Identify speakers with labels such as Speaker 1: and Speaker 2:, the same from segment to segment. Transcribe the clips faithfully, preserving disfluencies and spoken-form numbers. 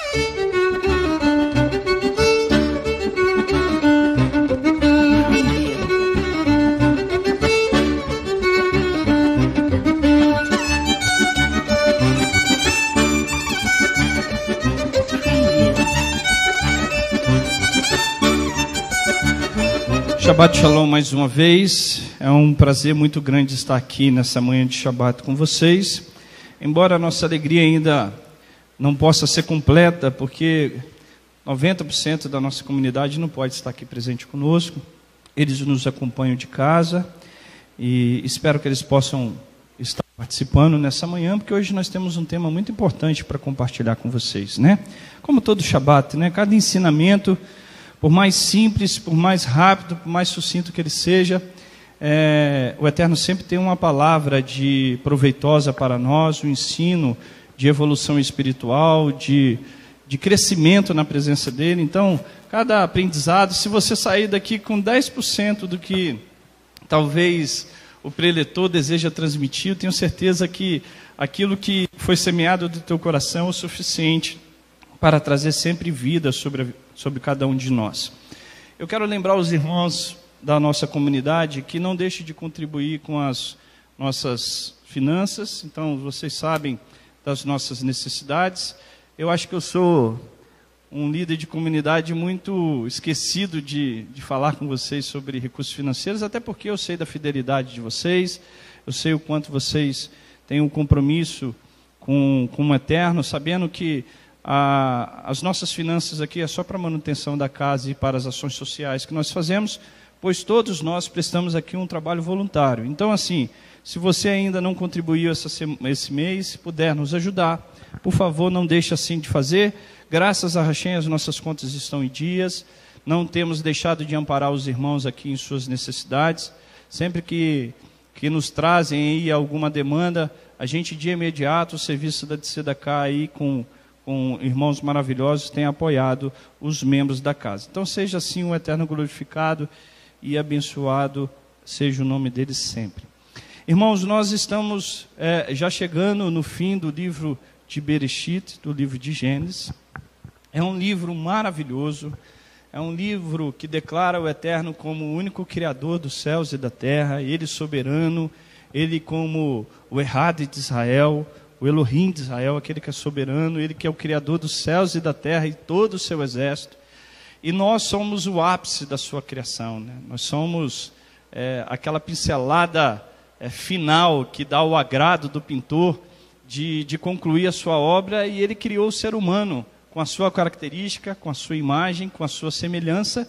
Speaker 1: Shabbat Shalom mais uma vez, é um prazer muito grande estar aqui nessa manhã de Shabbat com vocês, embora a nossa alegria ainda não possa ser completa, porque noventa por cento da nossa comunidade não pode estar aqui presente conosco, eles nos acompanham de casa e espero que eles possam estar participando nessa manhã, porque hoje nós temos um tema muito importante para compartilhar com vocês, né? Como todo Shabbat, né? Cada ensinamento, por mais simples, por mais rápido, por mais sucinto que ele seja, é, o Eterno sempre tem uma palavra de proveitosa para nós, um ensino de evolução espiritual, de, de crescimento na presença dele. Então, cada aprendizado, se você sair daqui com dez por cento do que talvez o preletor deseja transmitir, eu tenho certeza que aquilo que foi semeado do teu coração é o suficiente para trazer sempre vida sobre a sobre cada um de nós. Eu quero lembrar os irmãos da nossa comunidade que não deixem de contribuir com as nossas finanças. Então, vocês sabem das nossas necessidades. Eu acho que eu sou um líder de comunidade muito esquecido de, de falar com vocês sobre recursos financeiros, até porque eu sei da fidelidade de vocês, eu sei o quanto vocês têm um compromisso com, com o Eterno, sabendo que A, as nossas finanças aqui é só para a manutenção da casa e para as ações sociais que nós fazemos, pois todos nós prestamos aqui um trabalho voluntário. Então, assim, se você ainda não contribuiu essa, esse mês, se puder nos ajudar, por favor, não deixe assim de fazer. Graças a Hashem, as nossas contas estão em dias, não temos deixado de amparar os irmãos aqui em suas necessidades. Sempre que, que nos trazem aí alguma demanda, a gente de imediato, o serviço da Tzedakah aí com... com irmãos maravilhosos, tem apoiado os membros da casa. Então, seja assim o Eterno glorificado e abençoado seja o nome dele sempre. Irmãos, nós estamos é, já chegando no fim do livro de Bereshit, do livro de Gênesis. É um livro maravilhoso, é um livro que declara o Eterno como o único Criador dos céus e da terra, ele soberano, ele como o Errado de Israel, o Elohim de Israel, aquele que é soberano, ele que é o Criador dos céus e da terra e todo o seu exército. E nós somos o ápice da sua criação, né? Nós somos é, aquela pincelada é, final que dá o agrado do pintor de, de concluir a sua obra, e ele criou o ser humano com a sua característica, com a sua imagem, com a sua semelhança,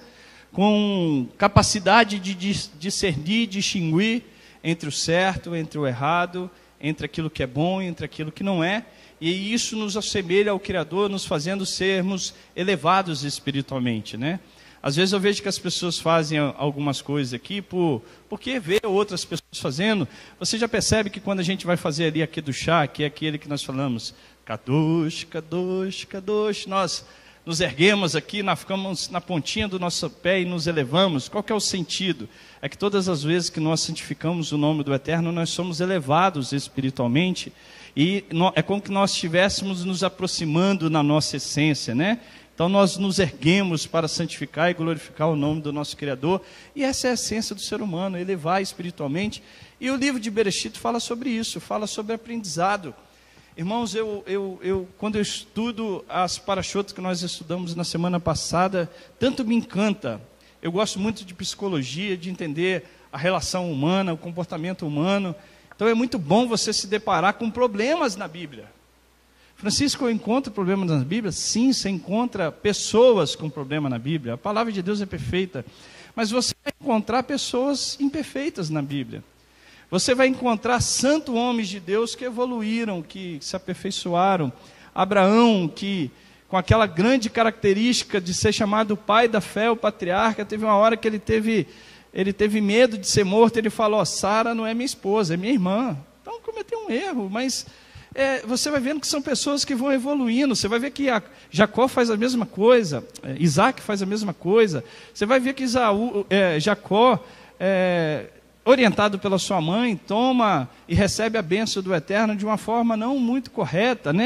Speaker 1: com capacidade de discernir, distinguir entre o certo, entre o errado, entre aquilo que é bom e entre aquilo que não é, e isso nos assemelha ao Criador, nos fazendo sermos elevados espiritualmente, né? Às vezes eu vejo que as pessoas fazem algumas coisas aqui, por, porque vê outras pessoas fazendo. Você já percebe que quando a gente vai fazer ali aqui do chá, que é aquele que nós falamos, Kadosh, Kadosh, Kadosh, nós nos erguemos aqui, nós ficamos na pontinha do nosso pé e nos elevamos. Qual que é o sentido? É que todas as vezes que nós santificamos o nome do Eterno, nós somos elevados espiritualmente, e é como que nós estivéssemos nos aproximando na nossa essência, né? Então nós nos erguemos para santificar e glorificar o nome do nosso Criador, e essa é a essência do ser humano, elevar espiritualmente. E o livro de Bereshit fala sobre isso, fala sobre aprendizado. Irmãos, eu, eu, eu, quando eu estudo as parashotas que nós estudamos na semana passada, tanto me encanta. Eu gosto muito de psicologia, de entender a relação humana, o comportamento humano. Então é muito bom você se deparar com problemas na Bíblia. Francisco, eu encontro problemas na Bíblia? Sim, você encontra pessoas com problema na Bíblia. A palavra de Deus é perfeita. Mas você vai encontrar pessoas imperfeitas na Bíblia. Você vai encontrar santos homens de Deus que evoluíram, que se aperfeiçoaram. Abraão, que com aquela grande característica de ser chamado o pai da fé, o patriarca, teve uma hora que ele teve, ele teve medo de ser morto, ele falou, ó, Sara não é minha esposa, é minha irmã. Então cometeu um erro, mas é, você vai vendo que são pessoas que vão evoluindo. Você vai ver que a, Jacó faz a mesma coisa, é, Isaac faz a mesma coisa. Você vai ver que Isaú, é, Jacó... É, orientado pela sua mãe, toma e recebe a bênção do Eterno de uma forma não muito correta, né?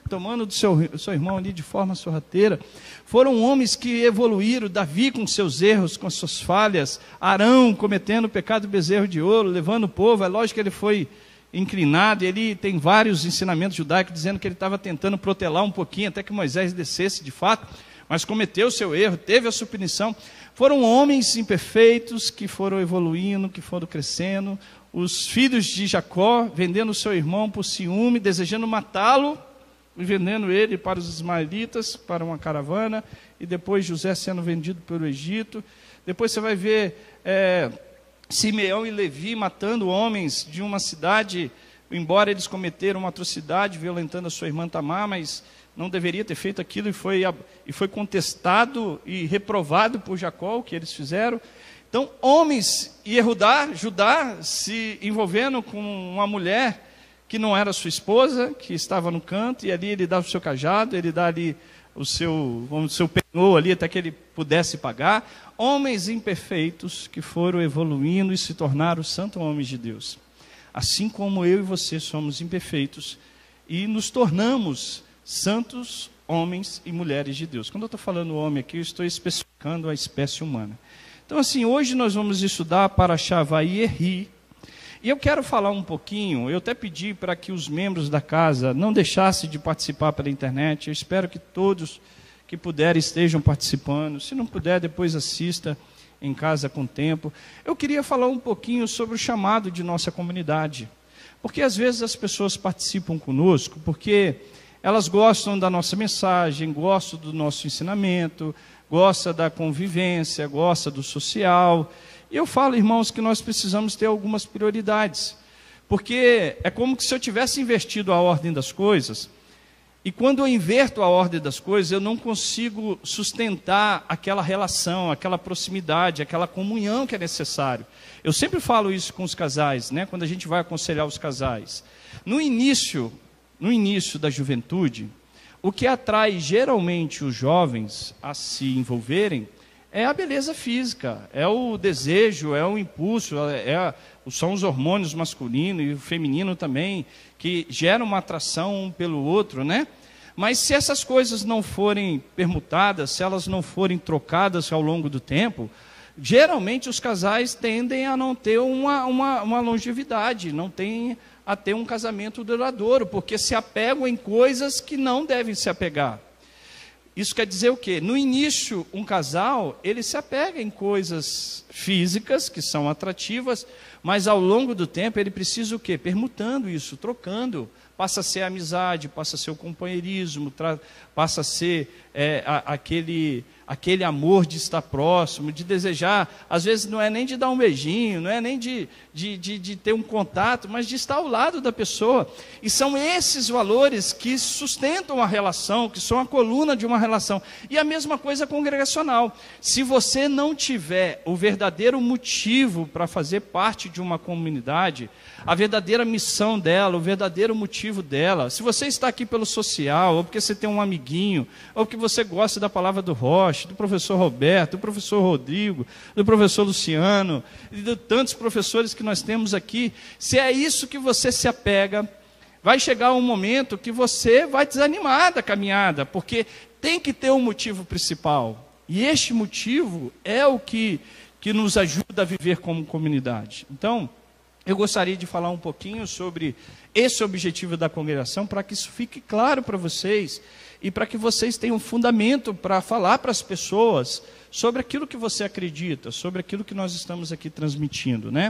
Speaker 1: tomando do seu, do seu irmão ali de forma sorrateira. Foram homens que evoluíram, Davi com seus erros, com suas falhas, Arão cometendo o pecado do bezerro de ouro, levando o povo. É lógico que ele foi inclinado, e ele tem vários ensinamentos judaicos dizendo que ele estava tentando protelar um pouquinho, até que Moisés descesse de fato, mas cometeu o seu erro, teve a sua punição. Foram homens imperfeitos que foram evoluindo, que foram crescendo. Os filhos de Jacó vendendo o seu irmão por ciúme, desejando matá-lo, e vendendo ele para os ismaelitas, para uma caravana, e depois José sendo vendido pelo Egito. Depois você vai ver é, Simeão e Levi matando homens de uma cidade, embora eles cometeram uma atrocidade, violentando a sua irmã Tamar, mas não deveria ter feito aquilo, e foi, e foi contestado e reprovado por Jacó, o que eles fizeram. Então, homens, e Judá, Judá se envolvendo com uma mulher que não era sua esposa, que estava no canto, e ali ele dá o seu cajado, ele dá ali o seu, o seu penhor ali, até que ele pudesse pagar. Homens imperfeitos que foram evoluindo e se tornaram santos homens de Deus. Assim como eu e você somos imperfeitos e nos tornamos santos homens e mulheres de Deus. Quando eu estou falando homem aqui, eu estou especificando a espécie humana. Então, assim, hoje nós vamos estudar Parashá Vayeri. E eu quero falar um pouquinho, eu até pedi para que os membros da casa não deixassem de participar pela internet. Eu espero que todos que puderem estejam participando. Se não puder, depois assista em casa com tempo. Eu queria falar um pouquinho sobre o chamado de nossa comunidade. Porque às vezes as pessoas participam conosco porque elas gostam da nossa mensagem, gostam do nosso ensinamento, gostam da convivência, gostam do social. E eu falo, irmãos, que nós precisamos ter algumas prioridades. Porque é como se eu tivesse invertido a ordem das coisas, e quando eu inverto a ordem das coisas, eu não consigo sustentar aquela relação, aquela proximidade, aquela comunhão que é necessário. Eu sempre falo isso com os casais, né? Quando a gente vai aconselhar os casais. No início, no início da juventude, o que atrai geralmente os jovens a se envolverem é a beleza física, é o desejo, é o impulso, é a, são os hormônios masculino e o feminino também, que geram uma atração um pelo outro, né? Mas se essas coisas não forem permutadas, se elas não forem trocadas ao longo do tempo, geralmente os casais tendem a não ter uma, uma, uma longevidade, não tem a ter um casamento duradouro, porque se apegam em coisas que não devem se apegar. Isso quer dizer o quê? No início, um casal, ele se apega em coisas físicas, que são atrativas, mas ao longo do tempo ele precisa o quê? Permutando isso, trocando. Passa a ser a amizade, passa a ser o companheirismo, passa a ser é, a, aquele, aquele amor de estar próximo, de desejar. Às vezes não é nem de dar um beijinho, não é nem de, de, de, de ter um contato, mas de estar ao lado da pessoa. E são esses valores que sustentam a relação, que são a coluna de uma relação. E a mesma coisa congregacional. Se você não tiver o verdadeiro motivo para fazer parte de uma comunidade, a verdadeira missão dela, o verdadeiro motivo dela, se você está aqui pelo social, ou porque você tem um amiguinho, ou porque você gosta da palavra do Rocha, do professor Roberto, do professor Rodrigo, do professor Luciano, e de tantos professores que nós temos aqui, se é isso que você se apega, vai chegar um momento que você vai desanimar da caminhada, porque tem que ter um motivo principal, e este motivo é o que, que nos ajuda a viver como comunidade. Então, eu gostaria de falar um pouquinho sobre esse objetivo da congregação, para que isso fique claro para vocês, e para que vocês tenham fundamento para falar para as pessoas sobre aquilo que você acredita, sobre aquilo que nós estamos aqui transmitindo, né?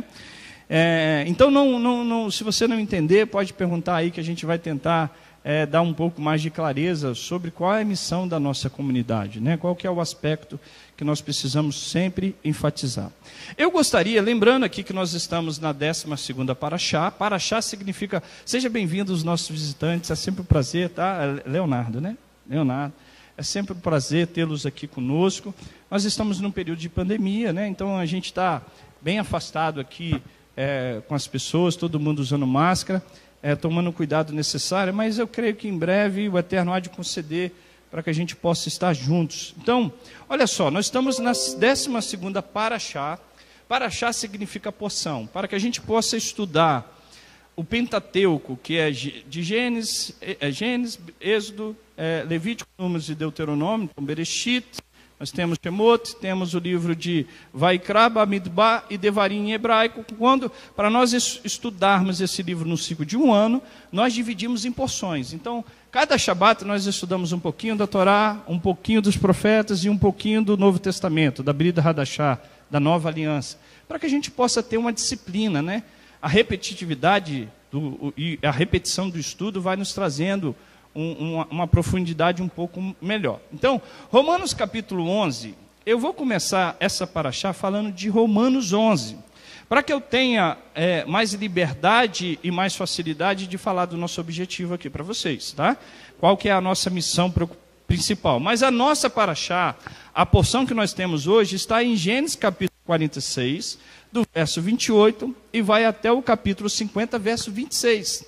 Speaker 1: É, então, não, não, não, se você não entender, pode perguntar aí, que a gente vai tentar é, dar um pouco mais de clareza sobre qual é a missão da nossa comunidade, né? Qual que é o aspecto que nós precisamos sempre enfatizar. Eu gostaria, lembrando aqui que nós estamos na décima segunda Parashá. Parashá significa, seja bem-vindo os nossos visitantes, é sempre um prazer, tá? Leonardo, né? Leonardo, é sempre um prazer tê-los aqui conosco. Nós estamos num período de pandemia, né? Então a gente está bem afastado aqui é, com as pessoas, todo mundo usando máscara, é, tomando o cuidado necessário, mas eu creio que em breve o Eterno há de conceder para que a gente possa estar juntos. Então, olha só, nós estamos na décima segunda Parashá. Parashá significa porção. Para que a gente possa estudar o Pentateuco, que é de Gênesis, é Gênesis, Êxodo, é Levítico, Números e Deuteronômio, então Bereshit, nós temos Shemot, temos o livro de Vaikra, Bamidbar e Devarim em hebraico. Quando, para nós estudarmos esse livro no ciclo de um ano, nós dividimos em porções. Então, cada Shabat nós estudamos um pouquinho da Torá, um pouquinho dos profetas e um pouquinho do Novo Testamento, da Brida Hadashah, da Nova Aliança, para que a gente possa ter uma disciplina, né? A repetitividade do, e a repetição do estudo vai nos trazendo um, uma, uma profundidade um pouco melhor. Então, Romanos capítulo onze, eu vou começar essa paraxá falando de Romanos onze, para que eu tenha é, mais liberdade e mais facilidade de falar do nosso objetivo aqui para vocês, tá? Qual que é a nossa missão principal. Mas a nossa paraxá, a porção que nós temos hoje, está em Gênesis capítulo quarenta e seis, do verso vinte e oito, e vai até o capítulo cinquenta, verso vinte e seis.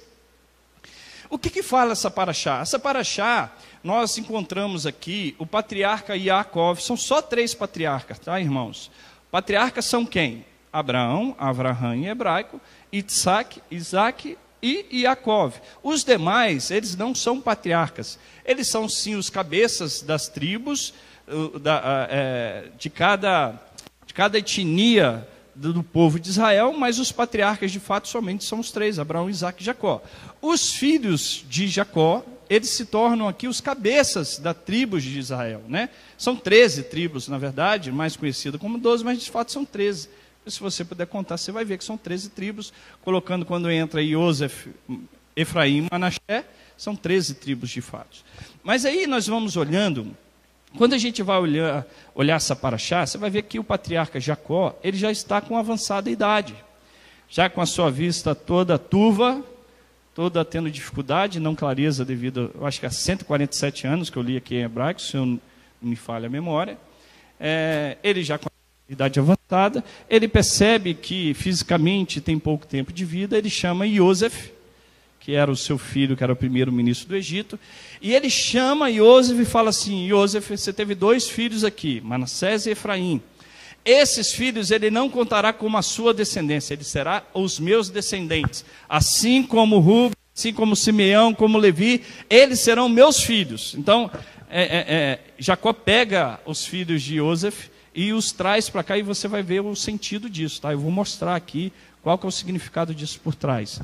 Speaker 1: O que que fala essa paraxá? Essa paraxá, nós encontramos aqui o patriarca Yaakov, são só três patriarcas, tá, irmãos? Patriarcas são quem? Abraão, Avraham em hebraico, Isaac, Isaac e Yaakov. Os demais, eles não são patriarcas. Eles são sim os cabeças das tribos, da, é, de, cada, de cada etnia do, do povo de Israel, mas os patriarcas de fato somente são os três, Abraão, Isaac e Jacó. Os filhos de Jacó, eles se tornam aqui os cabeças da tribos de Israel, né? São treze tribos, na verdade, mais conhecidas como doze, mas de fato são treze. Se você puder contar, você vai ver que são treze tribos, colocando quando entra Iosef, Efraim e Manassé, são treze tribos de fato. Mas aí nós vamos olhando, quando a gente vai olhar, olhar essa paraxá, você vai ver que o patriarca Jacó, ele já está com avançada idade, já com a sua vista toda turva, toda tendo dificuldade, não clareza devido, eu acho que há cento e quarenta e sete anos que eu li aqui em hebraico, se eu não me falha a memória, é, ele já com idade avançada, ele percebe que fisicamente tem pouco tempo de vida, ele chama Iosef, que era o seu filho, que era o primeiro ministro do Egito, e ele chama Iosef e fala assim: Iosef, você teve dois filhos aqui, Manassés e Efraim. Esses filhos ele não contará como a sua descendência, ele será os meus descendentes, assim como Rubem, assim como Simeão, como Levi, eles serão meus filhos. Então, é, é, é, Jacó pega os filhos de Iosef e os traz para cá, e você vai ver o sentido disso, tá? Eu vou mostrar aqui qual que é o significado disso por trás.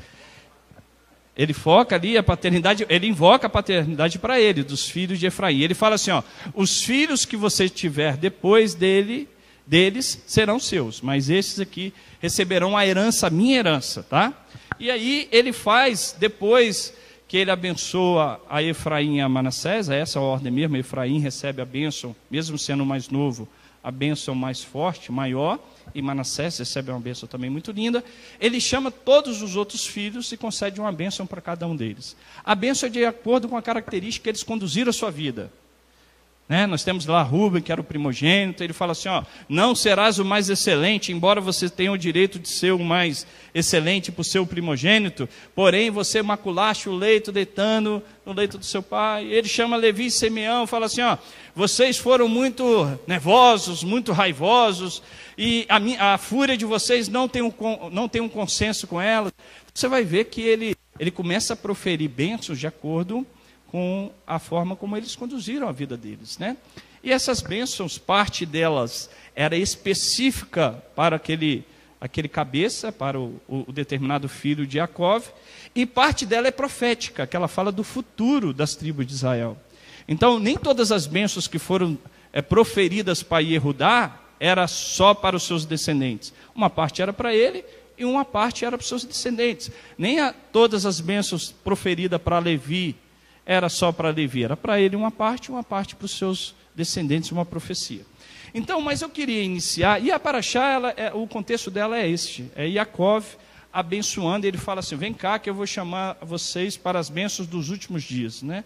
Speaker 1: Ele foca ali a paternidade, ele invoca a paternidade para ele, dos filhos de Efraim. Ele fala assim, ó, os filhos que você tiver depois dele, deles serão seus, mas esses aqui receberão a herança, a minha herança, tá? E aí ele faz, depois que ele abençoa a Efraim e a Manassés, essa é a ordem mesmo, Efraim recebe a bênção, mesmo sendo mais novo, a bênção mais forte, maior, e Manassés recebe uma bênção também muito linda. Ele chama todos os outros filhos e concede uma bênção para cada um deles. A bênção é de acordo com a característica que eles conduziram a sua vida. Né? Nós temos lá Rubem, que era o primogênito, ele fala assim, ó, não serás o mais excelente, embora você tenha o direito de ser o mais excelente por ser o primogênito, porém você maculaste o leito deitando no leito do seu pai. Ele chama Levi e Simeão, fala assim, ó, vocês foram muito nervosos, muito raivosos, e a, minha, a fúria de vocês não tem, um, não tem um consenso com ela. Você vai ver que ele, ele começa a proferir bênçãos de acordo com a forma como eles conduziram a vida deles, né? E essas bênçãos, parte delas era específica para aquele, aquele cabeça, para o, o determinado filho de Yaakov, e parte dela é profética, que ela fala do futuro das tribos de Israel. Então, nem todas as bênçãos que foram é, proferidas para Yehudá era só para os seus descendentes. Uma parte era para ele e uma parte era para os seus descendentes. Nem a, todas as bênçãos proferidas para Levi era só para Levi, era para ele uma parte, uma parte para os seus descendentes, uma profecia. Então, mas eu queria iniciar, e a paraxá, ela, é, o contexto dela é este, é Yaakov abençoando, ele fala assim, vem cá que eu vou chamar vocês para as bênçãos dos últimos dias, né?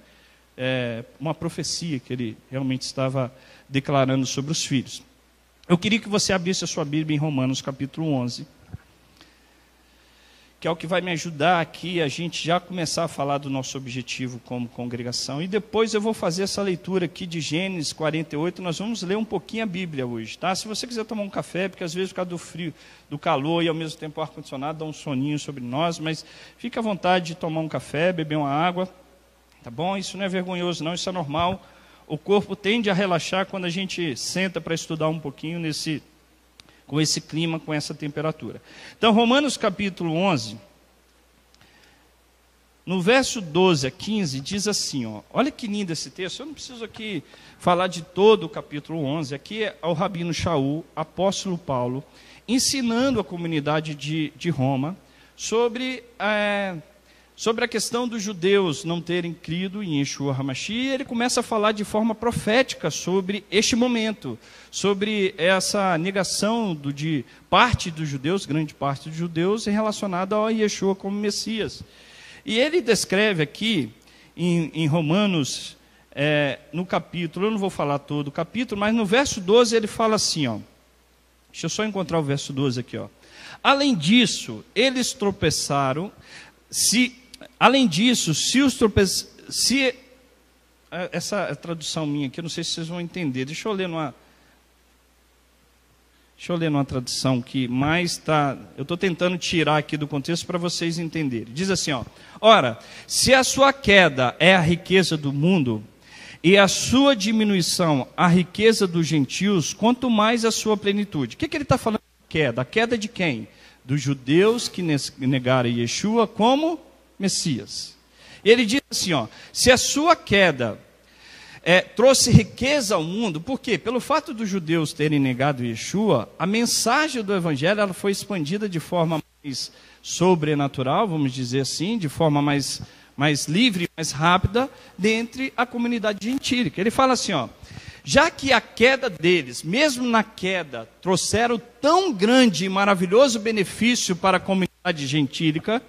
Speaker 1: É uma profecia que ele realmente estava declarando sobre os filhos. Eu queria que você abrisse a sua Bíblia em Romanos capítulo onze. que é o que vai me ajudar aqui a gente já começar a falar do nosso objetivo como congregação. E depois eu vou fazer essa leitura aqui de Gênesis quarenta e oito, nós vamos ler um pouquinho a Bíblia hoje, tá? Se você quiser tomar um café, porque às vezes por causa do frio, do calor e ao mesmo tempo o ar-condicionado dá um soninho sobre nós, mas fique à vontade de tomar um café, beber uma água, tá bom? Isso não é vergonhoso não, isso é normal. O corpo tende a relaxar quando a gente senta para estudar um pouquinho nesse... com esse clima, com essa temperatura. Então, Romanos capítulo onze, no verso doze a quinze, diz assim, ó, olha que lindo esse texto, eu não preciso aqui falar de todo o capítulo onze, aqui é o Rabino Shaul, apóstolo Paulo, ensinando a comunidade de, de Roma sobre... É, Sobre a questão dos judeus não terem crido em Yeshua HaMashiach, ele começa a falar de forma profética sobre este momento, sobre essa negação do, de parte dos judeus, grande parte dos judeus, relacionada ao Yeshua como Messias. E ele descreve aqui, em, em Romanos, é, no capítulo, eu não vou falar todo o capítulo, mas no verso doze ele fala assim, ó, deixa eu só encontrar o verso doze aqui, ó. Além disso, eles tropeçaram, se... Além disso, se os tropeços... Se, essa tradução minha aqui, eu não sei se vocês vão entender. Deixa eu ler numa... Deixa eu ler numa tradução que mais está... Eu estou tentando tirar aqui do contexto para vocês entenderem. Diz assim, ó. Ora, se a sua queda é a riqueza do mundo, e a sua diminuição a riqueza dos gentios, quanto mais a sua plenitude. O que, que ele está falando de queda? A queda de quem? Dos judeus que negaram Yeshua como... Messias. Ele diz assim, ó, se a sua queda é, trouxe riqueza ao mundo, por quê? Pelo fato dos judeus terem negado Yeshua, a mensagem do Evangelho ela foi expandida de forma mais sobrenatural, vamos dizer assim, de forma mais, mais livre, mais rápida, dentre a comunidade gentílica. Ele fala assim, ó, já que a queda deles, mesmo na queda, trouxeram tão grande e maravilhoso benefício para a comunidade gentílica,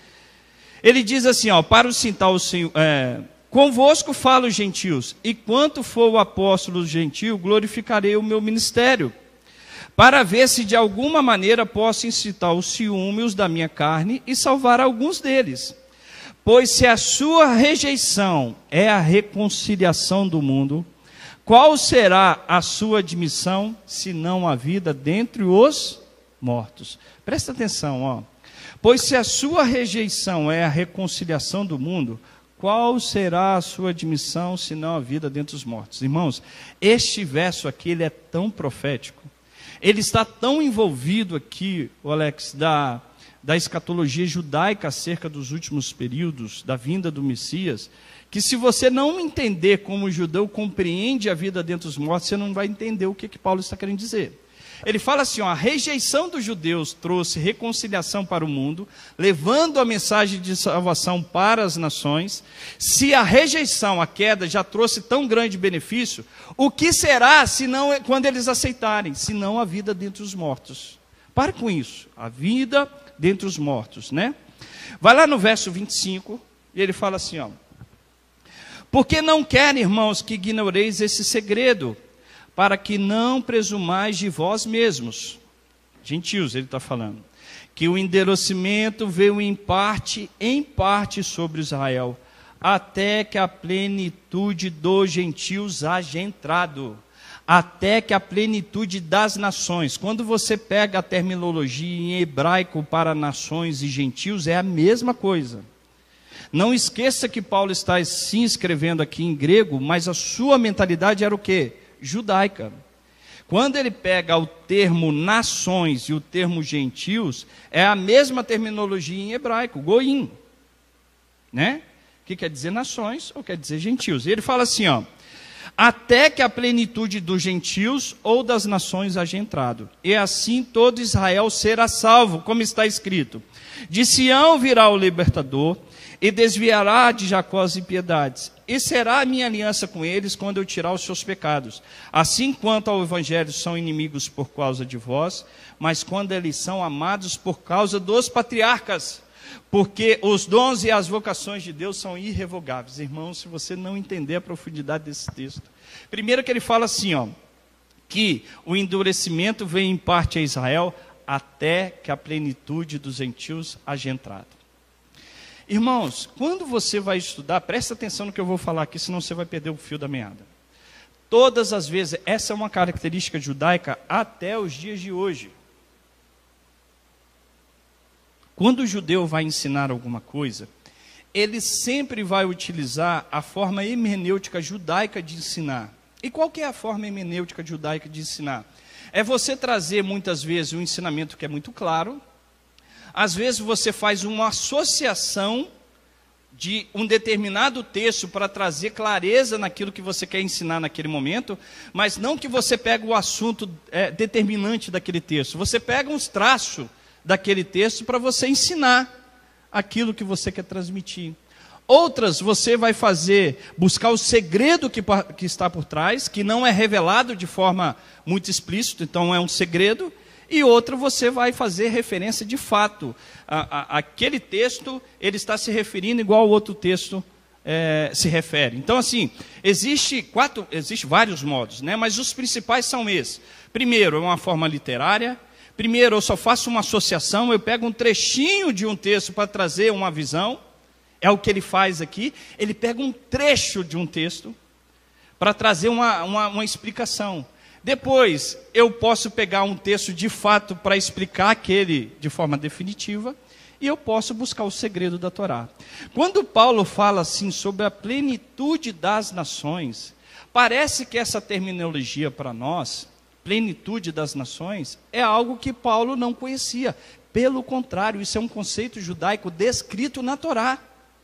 Speaker 1: ele diz assim, ó, para o cintar o Senhor, é, convosco falo gentios, e quanto for o apóstolo gentil, glorificarei o meu ministério, para ver se de alguma maneira posso incitar os ciúmes da minha carne e salvar alguns deles. Pois se a sua rejeição é a reconciliação do mundo, qual será a sua admissão, se não a vida dentre os mortos? Presta atenção, ó. Pois se a sua rejeição é a reconciliação do mundo, qual será a sua admissão, se não a vida dentre os mortos? Irmãos, este verso aqui, ele é tão profético. Ele está tão envolvido aqui, o Alex, da, da escatologia judaica acerca dos últimos períodos, da vinda do Messias, que se você não entender como o judeu compreende a vida dentre os mortos, você não vai entender o que, que Paulo está querendo dizer. Ele fala assim, ó, a rejeição dos judeus trouxe reconciliação para o mundo, levando a mensagem de salvação para as nações. Se a rejeição, a queda, já trouxe tão grande benefício, o que será se não, quando eles aceitarem? Se não a vida dentre os mortos. Pare com isso, a vida dentre os mortos, né? Vai lá no verso vinte e cinco, e ele fala assim, ó, porque não querem, irmãos, que ignoreis esse segredo, para que não presumais de vós mesmos, gentios, ele está falando, que o endurecimento veio em parte, em parte sobre Israel, até que a plenitude dos gentios haja entrado, até que a plenitude das nações. Quando você pega a terminologia em hebraico para nações e gentios, é a mesma coisa. Não esqueça que Paulo está sim escrevendo aqui em grego, mas a sua mentalidade era o quê? Judaica. Quando ele pega o termo nações e o termo gentios, é a mesma terminologia em hebraico, goim, né? Que quer dizer nações ou quer dizer gentios. E ele fala assim, ó, até que a plenitude dos gentios ou das nações haja entrado, e assim todo Israel será salvo, como está escrito, de Sião virá o libertador, e desviará de Jacó as impiedades, e será a minha aliança com eles quando eu tirar os seus pecados. Assim quanto ao evangelho são inimigos por causa de vós, mas quando eles são amados por causa dos patriarcas, porque os dons e as vocações de Deus são irrevogáveis. Irmãos, se você não entender a profundidade desse texto, primeiro que ele fala assim, ó, que o endurecimento vem em parte a Israel, até que a plenitude dos gentios haja entrado. Irmãos, quando você vai estudar, presta atenção no que eu vou falar aqui, senão você vai perder o fio da meada. Todas as vezes, essa é uma característica judaica até os dias de hoje. Quando o judeu vai ensinar alguma coisa, ele sempre vai utilizar a forma hermenêutica judaica de ensinar. E qual que é a forma hermenêutica judaica de ensinar? É você trazer muitas vezes um ensinamento que é muito claro. Às vezes você faz uma associação de um determinado texto para trazer clareza naquilo que você quer ensinar naquele momento, mas não que você pega o assunto é, determinante daquele texto. Você pega uns traços daquele texto para você ensinar aquilo que você quer transmitir. Outras você vai fazer, buscar o segredo que, que está por trás, que não é revelado de forma muito explícita, então é um segredo. E outra você vai fazer referência de fato. A, a, aquele texto, ele está se referindo igual ao outro texto é, se refere. Então, assim, existe, quatro, existe vários modos, né? Mas os principais são esses. Primeiro, é uma forma literária. Primeiro, eu só faço uma associação, eu pego um trechinho de um texto para trazer uma visão. É o que ele faz aqui. Ele pega um trecho de um texto para trazer uma, uma, uma explicação. Depois, eu posso pegar um texto de fato para explicar aquele de forma definitiva, e eu posso buscar o segredo da Torá. Quando Paulo fala assim sobre a plenitude das nações, parece que essa terminologia para nós, plenitude das nações, é algo que Paulo não conhecia. Pelo contrário, isso é um conceito judaico descrito na Torá.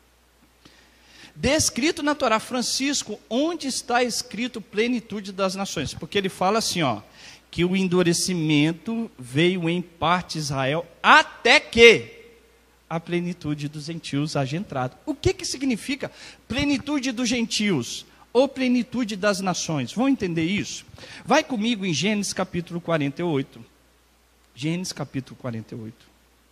Speaker 1: Descrito na Torá. Francisco, onde está escrito plenitude das nações? Porque ele fala assim, ó, que o endurecimento veio em parte Israel, até que a plenitude dos gentios haja entrado. O que que significa plenitude dos gentios? Ou plenitude das nações? Vão entender isso? Vai comigo em Gênesis capítulo quarenta e oito. Gênesis capítulo quarenta e oito.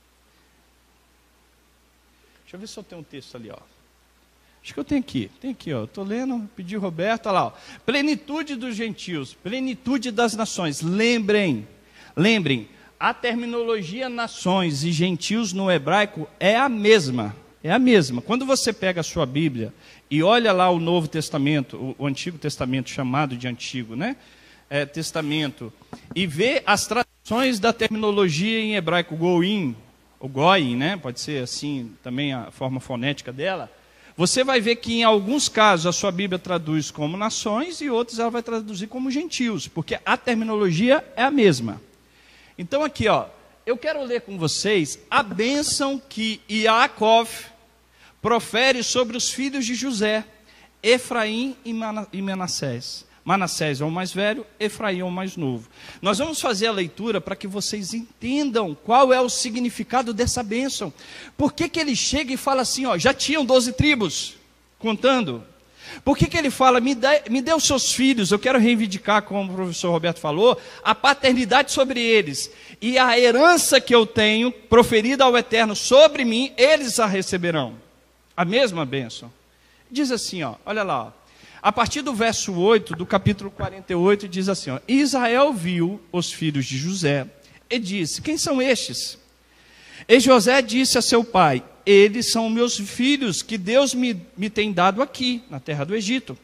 Speaker 1: Deixa eu ver se eu tenho um texto ali, ó. Acho que eu tenho aqui, tem aqui, ó. Estou lendo, pedi Roberto, olha lá, ó. Plenitude dos gentios, plenitude das nações. Lembrem, lembrem, a terminologia nações e gentios no hebraico é a mesma, é a mesma. Quando você pega a sua Bíblia e olha lá o Novo Testamento, o, o Antigo Testamento, chamado de Antigo, né? É, Testamento, e vê as traduções da terminologia em hebraico, goim, ou goim, né? Pode ser assim também a forma fonética dela. Você vai ver que em alguns casos a sua Bíblia traduz como nações e outros ela vai traduzir como gentios, porque a terminologia é a mesma. Então aqui, ó, eu quero ler com vocês a bênção que Yaakov profere sobre os filhos de José, Efraim e Manassés. Manassés é o mais velho, Efraim é o mais novo. Nós vamos fazer a leitura para que vocês entendam qual é o significado dessa bênção. Por que que ele chega e fala assim, ó, já tinham doze tribos, contando. Por que que ele fala, me dê, me dê os seus filhos, eu quero reivindicar, como o professor Roberto falou, a paternidade sobre eles. E a herança que eu tenho, proferida ao Eterno sobre mim, eles a receberão. A mesma bênção. Diz assim, ó, olha lá, ó. A partir do verso oito, do capítulo quarenta e oito, diz assim, ó, Israel viu os filhos de José e disse, quem são estes? E José disse a seu pai, eles são meus filhos que Deus me, me tem dado aqui, na terra do Egito.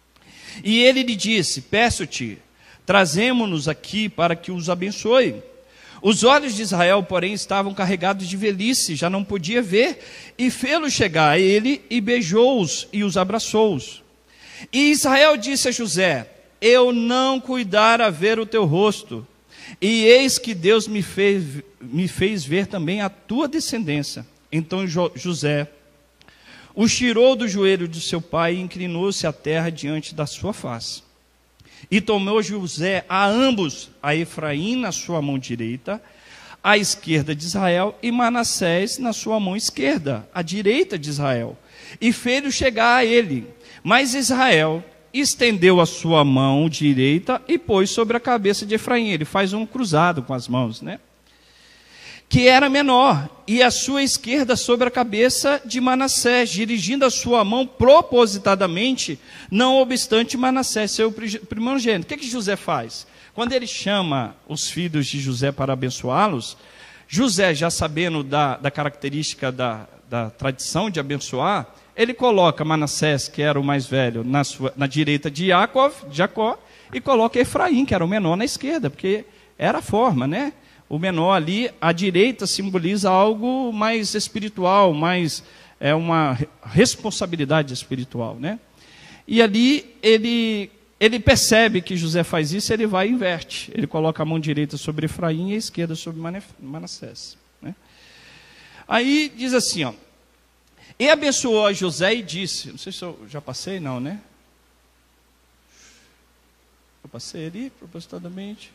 Speaker 1: E ele lhe disse, peço-te, trazemo-nos aqui para que os abençoe. Os olhos de Israel, porém, estavam carregados de velhice, já não podia ver, e fê-los chegar a ele, e beijou-os e os abraçou-os. E Israel disse a José, eu não cuidara ver o teu rosto, e eis que Deus me fez, me fez ver também a tua descendência. Então jo, José os tirou do joelho de seu pai e inclinou-se à terra diante da sua face. E tomou José a ambos, a Efraim na sua mão direita, à esquerda de Israel, e Manassés na sua mão esquerda, à direita de Israel, e fez-o chegar a ele. Mas Israel estendeu a sua mão direita e pôs sobre a cabeça de Efraim. Ele faz um cruzado com as mãos, né? Que era menor, e a sua esquerda sobre a cabeça de Manassés, dirigindo a sua mão propositadamente, não obstante Manassés ser o primogênito. O que que José faz? Quando ele chama os filhos de José para abençoá-los, José, já sabendo da, da característica da, da tradição de abençoar, ele coloca Manassés, que era o mais velho, na, sua, na direita de Jacó, Jacó, e coloca Efraim, que era o menor, na esquerda, porque era a forma, né? O menor ali, à direita, simboliza algo mais espiritual, mais é uma responsabilidade espiritual, né? E ali ele, ele percebe que José faz isso, ele vai e inverte. Ele coloca a mão direita sobre Efraim e a esquerda sobre Manassés, né? Aí diz assim, ó, e abençoou a José e disse, não sei se eu já passei, não, né? Eu passei ali, propositadamente.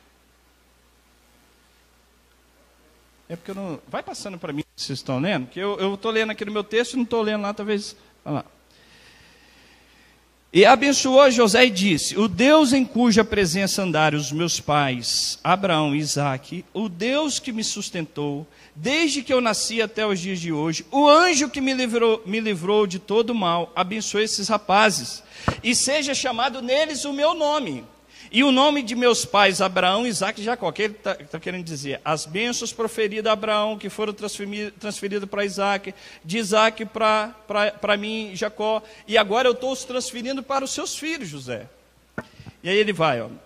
Speaker 1: É porque eu não... Vai passando para mim, vocês estão lendo, que eu estou lendo aqui no meu texto e não estou lendo lá, talvez... Olha lá. E abençoou José e disse, o Deus em cuja presença andaram os meus pais, Abraão e Isaque, o Deus que me sustentou, desde que eu nasci até os dias de hoje, o anjo que me livrou, me livrou de todo o mal, abençoe esses rapazes, e seja chamado neles o meu nome. E o nome de meus pais, Abraão, Isaque e Jacó. O que ele está tá querendo dizer? As bênçãos proferidas a Abraão, que foram transferidas para Isaque, de Isaque para mim, Jacó. E agora eu estou os transferindo para os seus filhos, José. E aí ele vai, ó.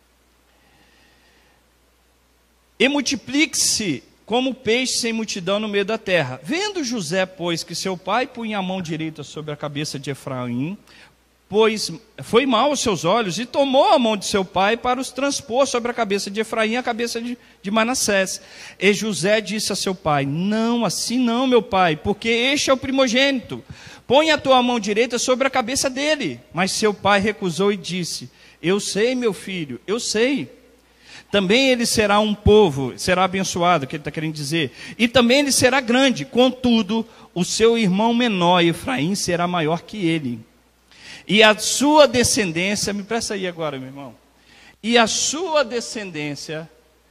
Speaker 1: E multiplique-se como peixe sem multidão no meio da terra. Vendo José, pois, que seu pai punha a mão direita sobre a cabeça de Efraim, pois foi mal aos seus olhos, e tomou a mão de seu pai para os transpor sobre a cabeça de Efraim e a cabeça de, de Manassés. E José disse a seu pai, não, assim não, meu pai, porque este é o primogênito. Põe a tua mão direita sobre a cabeça dele. Mas seu pai recusou e disse, eu sei, meu filho, eu sei. Também ele será um povo, será abençoado, que ele está querendo dizer. E também ele será grande, contudo, o seu irmão menor, Efraim, será maior que ele. E a sua descendência, me presta aí agora, meu irmão. E a sua descendência,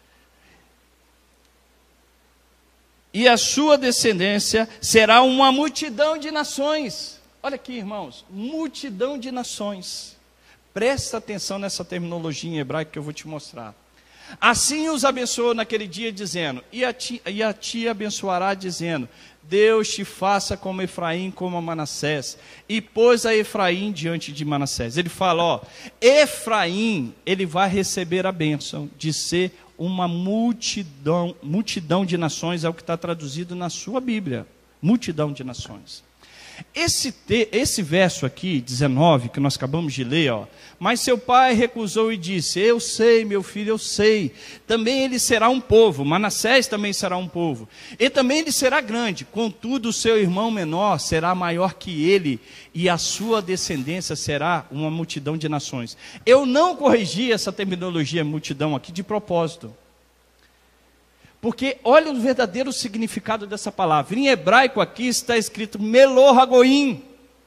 Speaker 1: e a sua descendência será uma multidão de nações. Olha aqui, irmãos, multidão de nações. Presta atenção nessa terminologia em hebraico que eu vou te mostrar. Assim os abençoou naquele dia, dizendo, e a ti, e a ti abençoará, dizendo, Deus te faça como Efraim, como a Manassés. E pôs a Efraim diante de Manassés. Ele fala, ó, Efraim, ele vai receber a bênção de ser uma multidão, multidão de nações, é o que está traduzido na sua Bíblia. Multidão de nações. Esse, te, esse verso aqui, dezenove, que nós acabamos de ler, ó, mas seu pai recusou e disse, eu sei, meu filho, eu sei, também ele será um povo, Manassés também será um povo, e também ele será grande, contudo o seu irmão menor será maior que ele, e a sua descendência será uma multidão de nações. Eu não corrigi essa terminologia multidão aqui de propósito, porque olha o verdadeiro significado dessa palavra. Em hebraico aqui está escrito Melor Hagoim.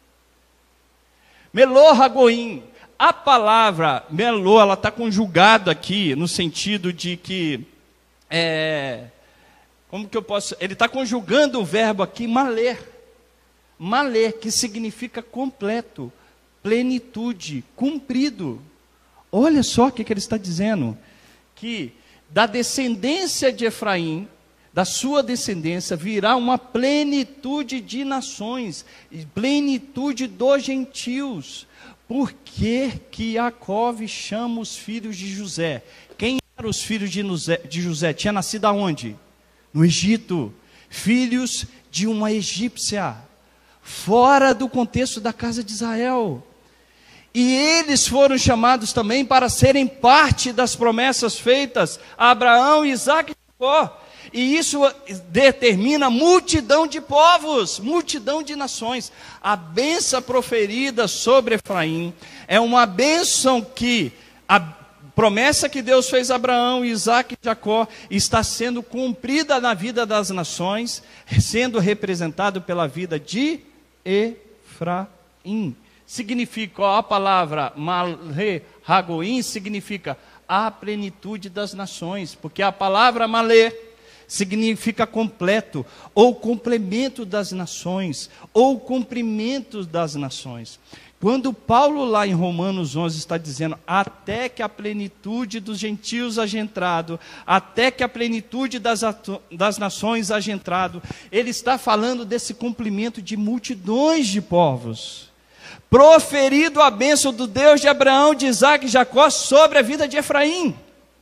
Speaker 1: Melor Hagoim. A palavra Melor, ela está conjugada aqui no sentido de que, é, como que eu posso, ele está conjugando o verbo aqui maler. Maler, que significa completo, plenitude, cumprido. Olha só o que, que ele está dizendo, que da descendência de Efraim, da sua descendência, virá uma plenitude de nações, plenitude dos gentios. Por que que Jacó chama os filhos de José? Quem eram os filhos de José? De José? Tinha nascido aonde? No Egito. Filhos de uma egípcia, fora do contexto da casa de Israel. E eles foram chamados também para serem parte das promessas feitas a Abraão, Isaque e Jacó. E isso determina multidão de povos, multidão de nações. A bênção proferida sobre Efraim é uma bênção que a promessa que Deus fez a Abraão, Isaque e Jacó está sendo cumprida na vida das nações, sendo representado pela vida de Efraim. Significa, ó, a palavra Malé Hagoim significa a plenitude das nações, porque a palavra Malé significa completo, ou complemento das nações, ou cumprimento das nações. Quando Paulo lá em Romanos onze está dizendo, até que a plenitude dos gentios haja entrado, até que a plenitude das, das nações haja entrado, ele está falando desse cumprimento de multidões de povos. Proferido a bênção do Deus de Abraão, de Isaac e Jacó sobre a vida de Efraim.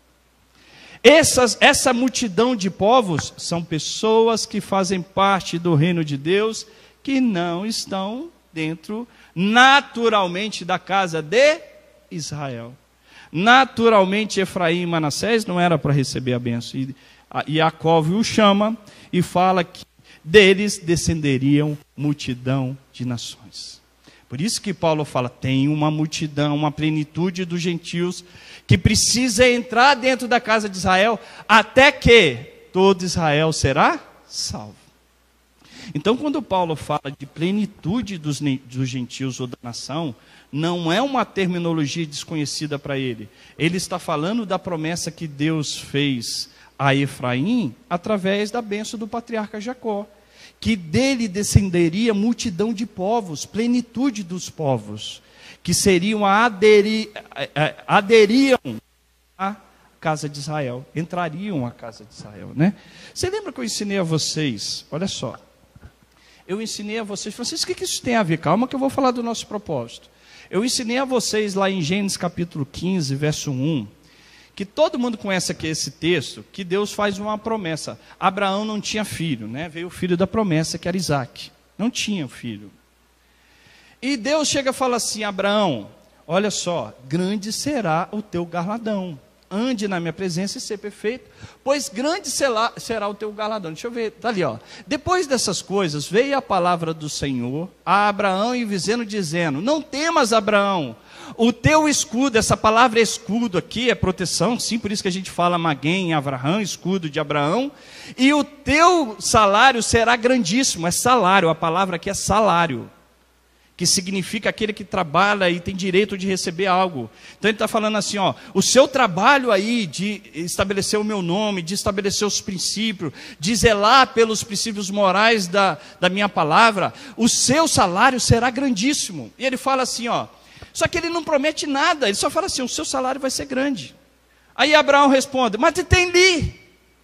Speaker 1: Essas, essa multidão de povos são pessoas que fazem parte do reino de Deus, que não estão dentro, naturalmente, da casa de Israel. Naturalmente, Efraim e Manassés não era para receber a bênção. E Jacó o chama e fala que deles descenderiam multidão de nações. Por isso que Paulo fala, tem uma multidão, uma plenitude dos gentios, que precisa entrar dentro da casa de Israel, até que todo Israel será salvo. Então, quando Paulo fala de plenitude dos, dos gentios ou da nação, não é uma terminologia desconhecida para ele. Ele está falando da promessa que Deus fez a Efraim, através da bênção do patriarca Jacó, que dele descenderia multidão de povos, plenitude dos povos, que seriam a aderir, aderiam à casa de Israel, entrariam à casa de Israel, né? Você lembra que eu ensinei a vocês, olha só, eu ensinei a vocês, Francisco, o que isso tem a ver? Calma que eu vou falar do nosso propósito. Eu ensinei a vocês lá em Gênesis capítulo quinze, verso um, que todo mundo conhece aqui esse texto, que Deus faz uma promessa. Abraão não tinha filho, né? Veio o filho da promessa, que era Isaac. Não tinha filho. E Deus chega e fala assim, Abraão, olha só, grande será o teu galardão. Ande na minha presença e ser perfeito, pois grande será, será o teu galardão. Deixa eu ver, está ali, ó. Depois dessas coisas, veio a palavra do Senhor a Abraão e dizendo, dizendo, não temas, Abraão, o teu escudo, essa palavra escudo aqui é proteção, sim, por isso que a gente fala Magém, Avraham, escudo de Abraão, e o teu salário será grandíssimo, é salário, a palavra aqui é salário, que significa aquele que trabalha e tem direito de receber algo. Então ele está falando assim, ó, o seu trabalho aí de estabelecer o meu nome, de estabelecer os princípios, de zelar pelos princípios morais da, da minha palavra, o seu salário será grandíssimo. E ele fala assim, ó, só que ele não promete nada, ele só fala assim, o seu salário vai ser grande. Aí Abraão responde, mas tem ali,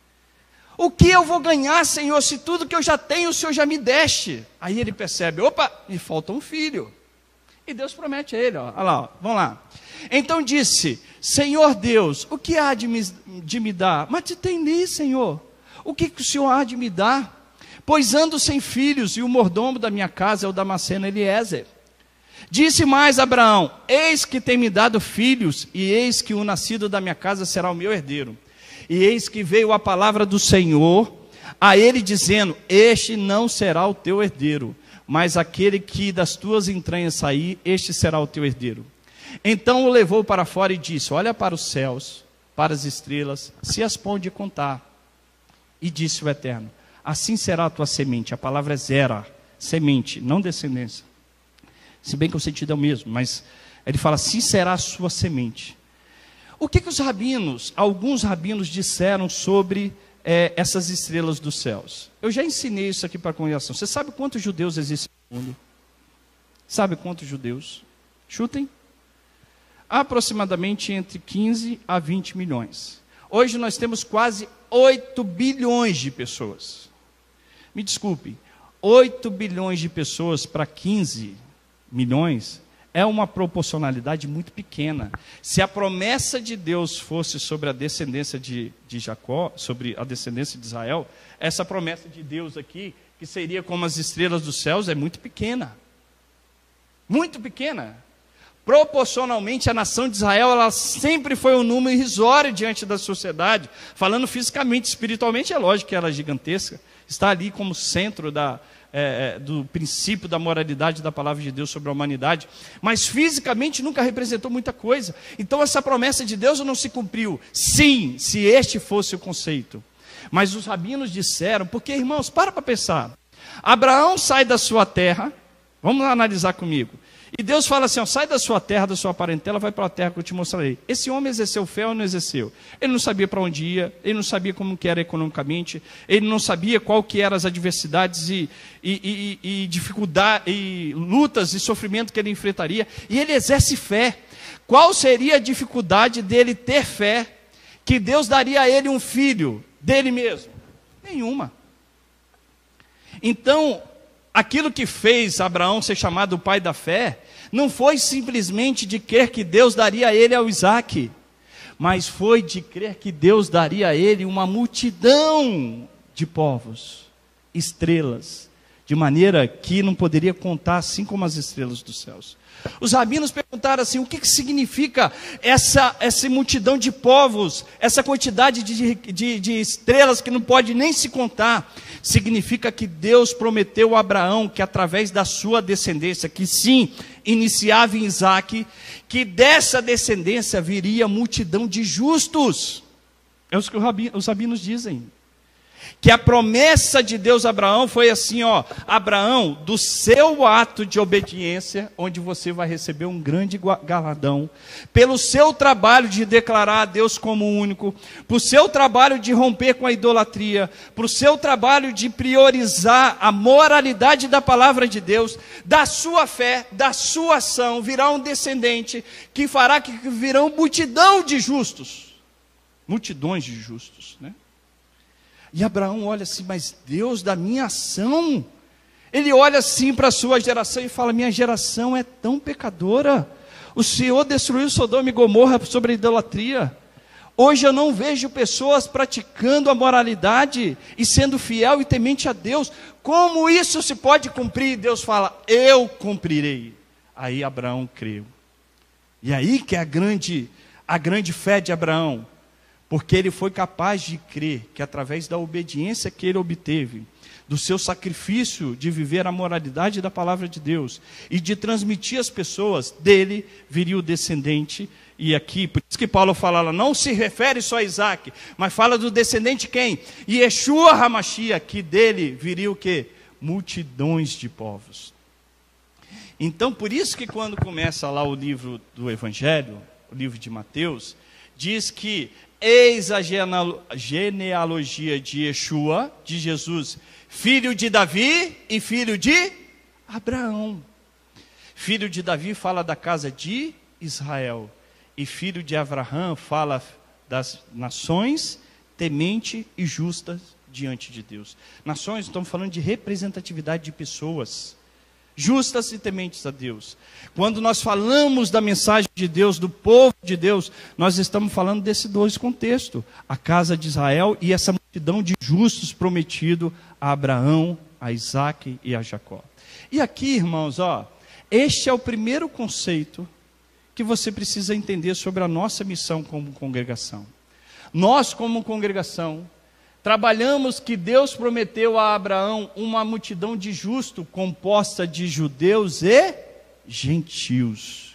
Speaker 1: o que eu vou ganhar, Senhor, se tudo que eu já tenho, o Senhor já me deste? Aí ele percebe, opa, me falta um filho. E Deus promete a ele, ó, olha lá, ó, vamos lá. Então disse, Senhor Deus, o que há de me, de me dar? Mas te tem ali, Senhor, o que, que o Senhor há de me dar? Pois ando sem filhos, e o mordomo da minha casa é o Damasceno Eliezer. Disse mais Abraão, eis que tem me dado filhos, e eis que o nascido da minha casa será o meu herdeiro. E eis que veio a palavra do Senhor a ele dizendo, este não será o teu herdeiro, mas aquele que das tuas entranhas sair, este será o teu herdeiro. Então o levou para fora e disse, olha para os céus, para as estrelas, se as pode contar. E disse o Eterno, assim será a tua semente, a palavra é zera, semente, não descendência. Se bem que o sentido é o mesmo, mas ele fala, assim será a sua semente. O que, que os rabinos, alguns rabinos disseram sobre é, essas estrelas dos céus? Eu já ensinei isso aqui para a congregação. Você sabe quantos judeus existem no mundo? Sabe quantos judeus? Chutem. Aproximadamente entre quinze a vinte milhões. Hoje nós temos quase oito bilhões de pessoas. Me desculpe, oito bilhões de pessoas para quinze milhões é uma proporcionalidade muito pequena. Se a promessa de Deus fosse sobre a descendência de, de Jacó, sobre a descendência de Israel, essa promessa de Deus aqui, que seria como as estrelas dos céus, é muito pequena. Muito pequena. Proporcionalmente, a nação de Israel, ela sempre foi um número irrisório diante da sociedade. Falando fisicamente, espiritualmente, é lógico que ela é gigantesca. Está ali como centro da... É, é, do princípio da moralidade da palavra de Deus sobre a humanidade, mas fisicamente nunca representou muita coisa. Então essa promessa de Deus não se cumpriu. Sim, se este fosse o conceito. Mas os rabinos disseram, porque irmãos, para para pensar. Abraão sai da sua terra, vamos lá analisar comigo, E Deus fala assim, ó, sai da sua terra, da sua parentela, vai para a terra que eu te mostrarei. Esse homem exerceu fé ou não exerceu? Ele não sabia para onde ia, ele não sabia como que era economicamente, ele não sabia qual que eram as adversidades e, e, e, e dificuldades, e lutas e sofrimento que ele enfrentaria. E ele exerce fé. Qual seria a dificuldade dele ter fé que Deus daria a ele um filho dele mesmo? Nenhuma. Então, aquilo que fez Abraão ser chamado o pai da fé, não foi simplesmente de crer que Deus daria a ele ao Isaque, mas foi de crer que Deus daria a ele uma multidão de povos, estrelas, de maneira que não poderia contar, assim como as estrelas dos céus. Os rabinos perguntaram assim, o que, que significa essa, essa multidão de povos, essa quantidade de, de, de estrelas que não pode nem se contar? Significa que Deus prometeu a Abraão que através da sua descendência, que sim, iniciava em Isaque, que dessa descendência viria multidão de justos. É o que os rabinos dizem. Que a promessa de Deus a Abraão foi assim, ó, Abraão, do seu ato de obediência, onde você vai receber um grande galardão, pelo seu trabalho de declarar a Deus como único, por seu trabalho de romper com a idolatria, por seu trabalho de priorizar a moralidade da palavra de Deus, da sua fé, da sua ação, virá um descendente que fará que virão multidão de justos, multidões de justos, né? E Abraão olha assim, mas Deus da minha ação, ele olha assim para a sua geração e fala, minha geração é tão pecadora, o Senhor destruiu Sodoma e Gomorra sobre a idolatria, hoje eu não vejo pessoas praticando a moralidade e sendo fiel e temente a Deus, como isso se pode cumprir? E Deus fala, eu cumprirei. Aí Abraão creu, e aí que é a grande, a grande fé de Abraão, porque ele foi capaz de crer que através da obediência que ele obteve, do seu sacrifício de viver a moralidade da palavra de Deus e de transmitir às pessoas, dele viria o descendente. E aqui, por isso que Paulo fala, ela não se refere só a Isaque, mas fala do descendente quem? Yeshua HaMashiach, que dele viria o quê? Multidões de povos. Então, por isso que quando começa lá o livro do Evangelho, o livro de Mateus, diz que eis a genealogia de Yeshua, de Jesus, filho de Davi e filho de Abraão. Filho de Davi fala da casa de Israel, e filho de Abraão fala das nações temente e justas diante de Deus. Nações, estamos falando de representatividade de pessoas justas e tementes a Deus. Quando nós falamos da mensagem de Deus, do povo de Deus, nós estamos falando desses dois contextos, a casa de Israel e essa multidão de justos prometido a Abraão, a Isaque e a Jacó. E aqui, irmãos, ó, este é o primeiro conceito que você precisa entender sobre a nossa missão como congregação. Nós, como congregação, trabalhamos que Deus prometeu a Abraão uma multidão de justos, composta de judeus e gentios.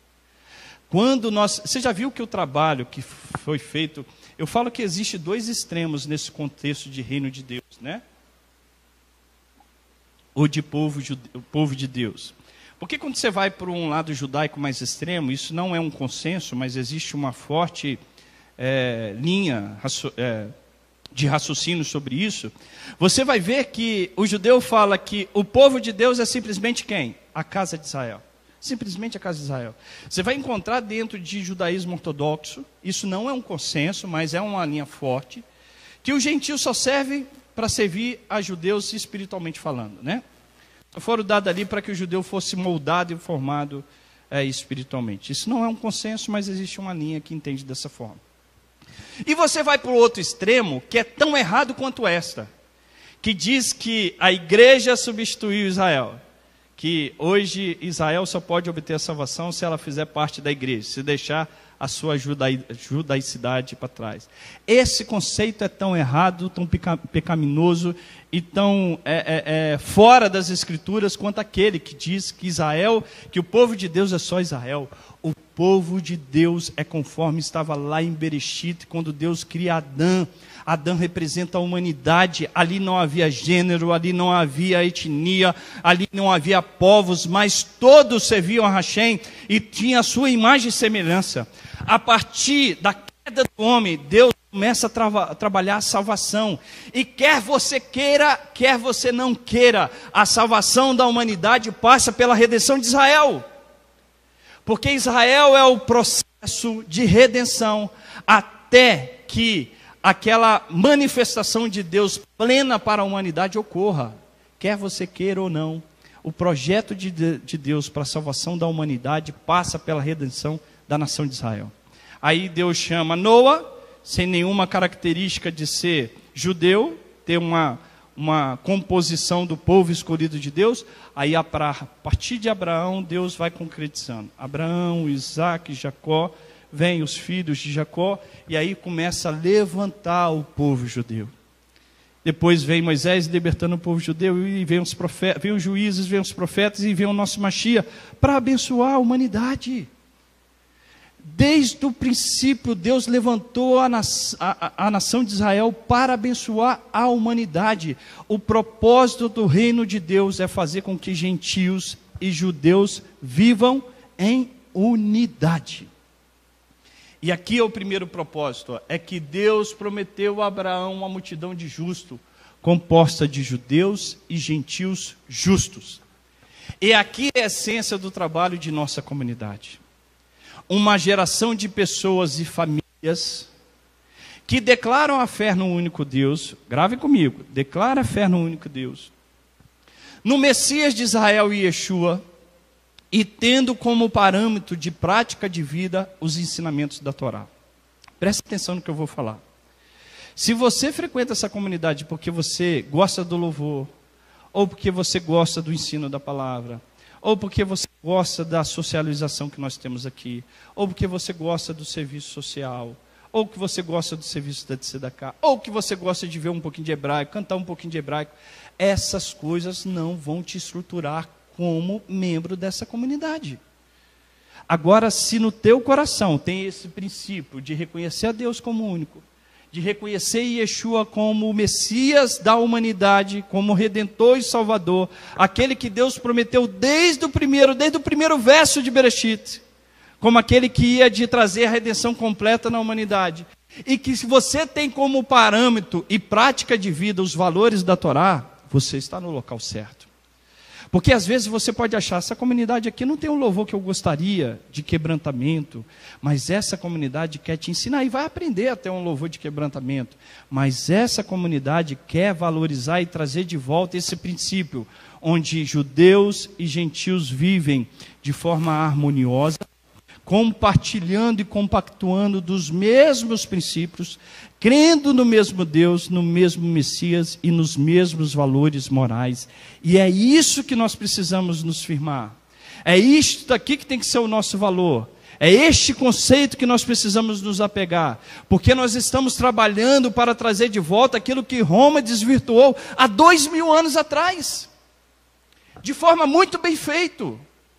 Speaker 1: Quando nós, você já viu que o trabalho que foi feito, eu falo que existe dois extremos nesse contexto de reino de Deus, né? Ou de povo, povo de Deus. Porque quando você vai para um lado judaico mais extremo, isso não é um consenso, mas existe uma forte é, linha é, de raciocínio sobre isso, você vai ver que o judeu fala que o povo de Deus é simplesmente quem? A casa de Israel. Simplesmente a casa de Israel. Você vai encontrar dentro de judaísmo ortodoxo, isso não é um consenso, mas é uma linha forte, que o gentio só serve para servir a judeus espiritualmente falando, né? Foram dados ali para que o judeu fosse moldado e formado é, espiritualmente. Isso não é um consenso, mas existe uma linha que entende dessa forma. E você vai para o outro extremo, que é tão errado quanto esta, que diz que a igreja substituiu Israel, que hoje Israel só pode obter a salvação se ela fizer parte da igreja, se deixar a sua judaicidade para trás. Esse conceito é tão errado, tão pecaminoso e tão é, é, é, fora das escrituras quanto aquele que diz que Israel, que o povo de Deus é só Israel. O povo de Deus é conforme estava lá em Bereshit, quando Deus cria Adão. Adão representa a humanidade, ali não havia gênero, ali não havia etnia, ali não havia povos, mas todos serviam a Hashem e tinha a sua imagem e semelhança. A partir da queda do homem, Deus começa a, trava, a trabalhar a salvação, e quer você queira, quer você não queira, a salvação da humanidade passa pela redenção de Israel, porque Israel é o processo de redenção, até que aquela manifestação de Deus plena para a humanidade ocorra, quer você queira ou não. O projeto de, de Deus para a salvação da humanidade passa pela redenção da nação de Israel. Aí Deus chama Noa, sem nenhuma característica de ser judeu, ter uma, uma composição do povo escolhido de Deus. Aí a partir de Abraão, Deus vai concretizando. Abraão, Isaac, Jacó, vem os filhos de Jacó, e aí começa a levantar o povo judeu. Depois vem Moisés libertando o povo judeu, e vem os, profetas, vem os juízes, vem os profetas, e vem o nosso Mashiach, para abençoar a humanidade. Desde o princípio, Deus levantou a, na, a, a nação de Israel para abençoar a humanidade. O propósito do reino de Deus é fazer com que gentios e judeus vivam em unidade. E aqui é o primeiro propósito, é que Deus prometeu a Abraão uma multidão de justos, composta de judeus e gentios justos. E aqui é a essência do trabalho de nossa comunidade. Uma geração de pessoas e famílias que declaram a fé no único Deus, grave comigo, declara a fé no único Deus, no Messias de Israel e Yeshua, e tendo como parâmetro de prática de vida os ensinamentos da Torá. Preste atenção no que eu vou falar. Se você frequenta essa comunidade porque você gosta do louvor, ou porque você gosta do ensino da palavra, ou porque você gosta da socialização que nós temos aqui, ou porque você gosta do serviço social, ou que você gosta do serviço da Tzedakah, ou que você gosta de ver um pouquinho de hebraico, cantar um pouquinho de hebraico, essas coisas não vão te estruturar como membro dessa comunidade. Agora, se no teu coração tem esse princípio de reconhecer a Deus como único, de reconhecer Yeshua como o Messias da humanidade, como Redentor e Salvador, aquele que Deus prometeu desde o primeiro, desde o primeiro verso de Bereshit, como aquele que ia de trazer a redenção completa na humanidade, e que se você tem como parâmetro e prática de vida os valores da Torá, você está no local certo. Porque às vezes você pode achar, essa comunidade aqui não tem o louvor que eu gostaria, de quebrantamento, mas essa comunidade quer te ensinar, e vai aprender até um louvor de quebrantamento, mas essa comunidade quer valorizar e trazer de volta esse princípio, onde judeus e gentios vivem de forma harmoniosa, compartilhando e compactuando dos mesmos princípios, crendo no mesmo Deus, no mesmo Messias e nos mesmos valores morais. E é isso que nós precisamos nos firmar. É isto aqui que tem que ser o nosso valor. É este conceito que nós precisamos nos apegar, porque nós estamos trabalhando para trazer de volta aquilo que Roma desvirtuou há dois mil anos atrás, de forma muito bem feita.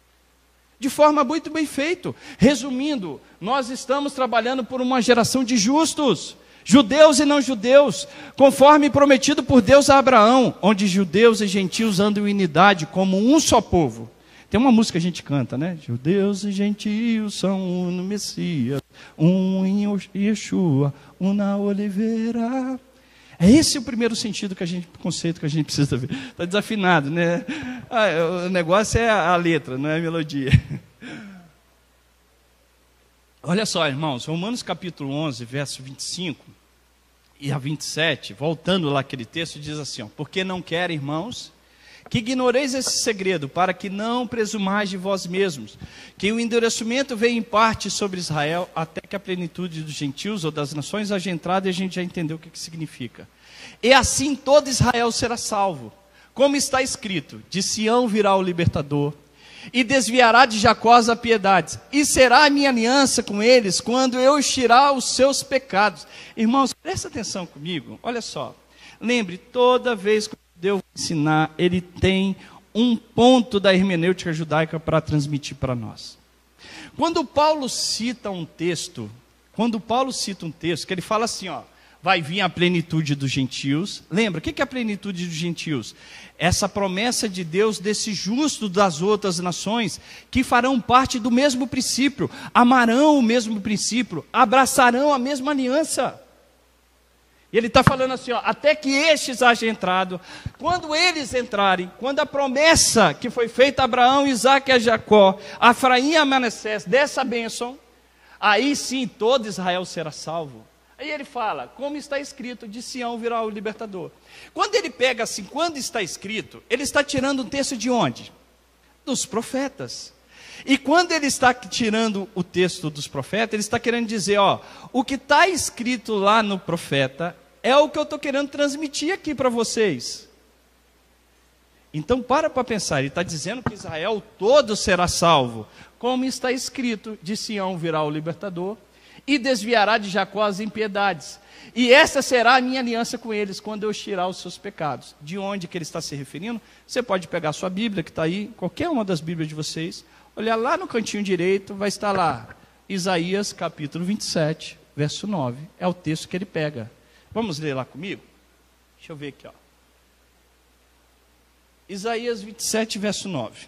Speaker 1: De forma muito bem feita. Resumindo, nós estamos trabalhando por uma geração de justos, judeus e não judeus, conforme prometido por Deus a Abraão, onde judeus e gentios andam em unidade como um só povo. Tem uma música que a gente canta, né? Judeus e gentios são um no Messias, um em Yeshua, um na oliveira. É esse o primeiro sentido que a gente, conceito que a gente precisa ver. Está desafinado, né? Ah, o negócio é a letra, não é a melodia. Olha só, irmãos, Romanos capítulo onze, verso vinte e cinco e a vinte e sete, voltando lá aquele texto, diz assim, ó, porque não querem, irmãos, que ignoreis esse segredo, para que não presumais de vós mesmos, que o endurecimento veio em parte sobre Israel, até que a plenitude dos gentios ou das nações haja entrado, e a gente já entendeu o que, que significa. E assim todo Israel será salvo, como está escrito, de Sião virá o libertador, e desviará de Jacó as impiedades, e será a minha aliança com eles, quando eu tirar os seus pecados. Irmãos, presta atenção comigo, olha só, lembre, toda vez que Deus ensinar, ele tem um ponto da hermenêutica judaica para transmitir para nós. Quando Paulo cita um texto, quando Paulo cita um texto, que ele fala assim, ó, vai vir a plenitude dos gentios. Lembra, o que é a plenitude dos gentios? Essa promessa de Deus desse justo das outras nações, que farão parte do mesmo princípio, amarão o mesmo princípio, abraçarão a mesma aliança. E ele está falando assim, ó, até que estes hajam entrado. Quando eles entrarem, quando a promessa que foi feita a Abraão, Isaque e a Jacó, a Efraim e a Manassés, dessa bênção, aí sim todo Israel será salvo. Aí ele fala, como está escrito, de Sião virá o libertador. Quando ele pega assim, quando está escrito, ele está tirando um texto de onde? Dos profetas. E quando ele está tirando o texto dos profetas, ele está querendo dizer, ó, o que está escrito lá no profeta é o que eu estou querendo transmitir aqui para vocês. Então para para pensar, ele está dizendo que Israel todo será salvo. Como está escrito, de Sião virá o libertador, e desviará de Jacó as impiedades. E essa será a minha aliança com eles, quando eu os tirar os seus pecados. De onde que ele está se referindo? Você pode pegar a sua Bíblia, que está aí, qualquer uma das Bíblias de vocês, olhar lá no cantinho direito, vai estar lá, Isaías capítulo vinte e sete, verso nove. É o texto que ele pega. Vamos ler lá comigo? Deixa eu ver aqui, ó. Isaías vinte e sete, verso nove.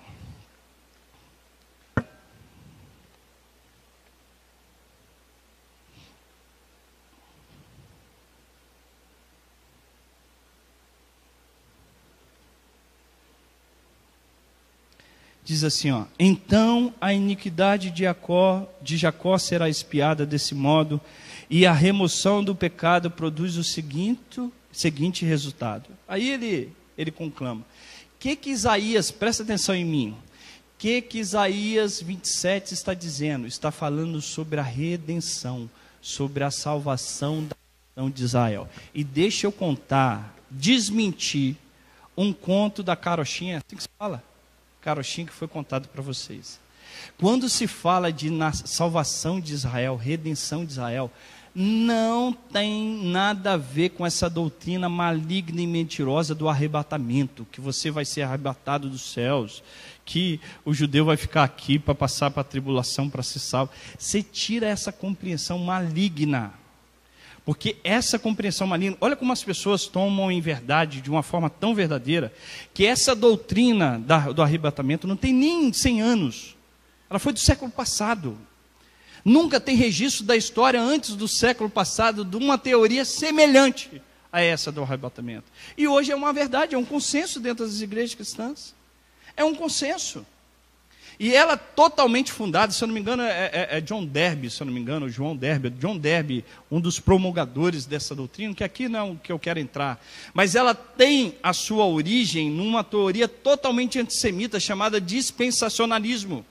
Speaker 1: Diz assim, ó, então a iniquidade de Jacó, de Jacó será expiada desse modo, e a remoção do pecado produz o seguinte, seguinte resultado. Aí ele, ele conclama, o que que Isaías, presta atenção em mim, o que que Isaías vinte e sete está dizendo? Está falando sobre a redenção, sobre a salvação da nação de Israel. E deixa eu contar, desmentir, um conto da carochinha, assim que se fala? Carochinha que foi contado para vocês. Quando se fala de salvação de Israel, redenção de Israel, não tem nada a ver com essa doutrina maligna e mentirosa do arrebatamento, que você vai ser arrebatado dos céus, que o judeu vai ficar aqui para passar para a tribulação, para ser salvo. Você tira essa compreensão maligna. Porque essa compreensão maligna, olha como as pessoas tomam em verdade, de uma forma tão verdadeira, que essa doutrina da, do arrebatamento não tem nem cem anos. Ela foi do século passado. Nunca tem registro da história antes do século passado de uma teoria semelhante a essa do arrebatamento. E hoje é uma verdade, é um consenso dentro das igrejas cristãs. É um consenso. E ela totalmente fundada, se eu não me engano, é, é, é John Derby, se eu não me engano, João Derby, John Derby, um dos promulgadores dessa doutrina, que aqui não é o que eu quero entrar, mas ela tem a sua origem numa teoria totalmente antissemita, chamada dispensacionalismo.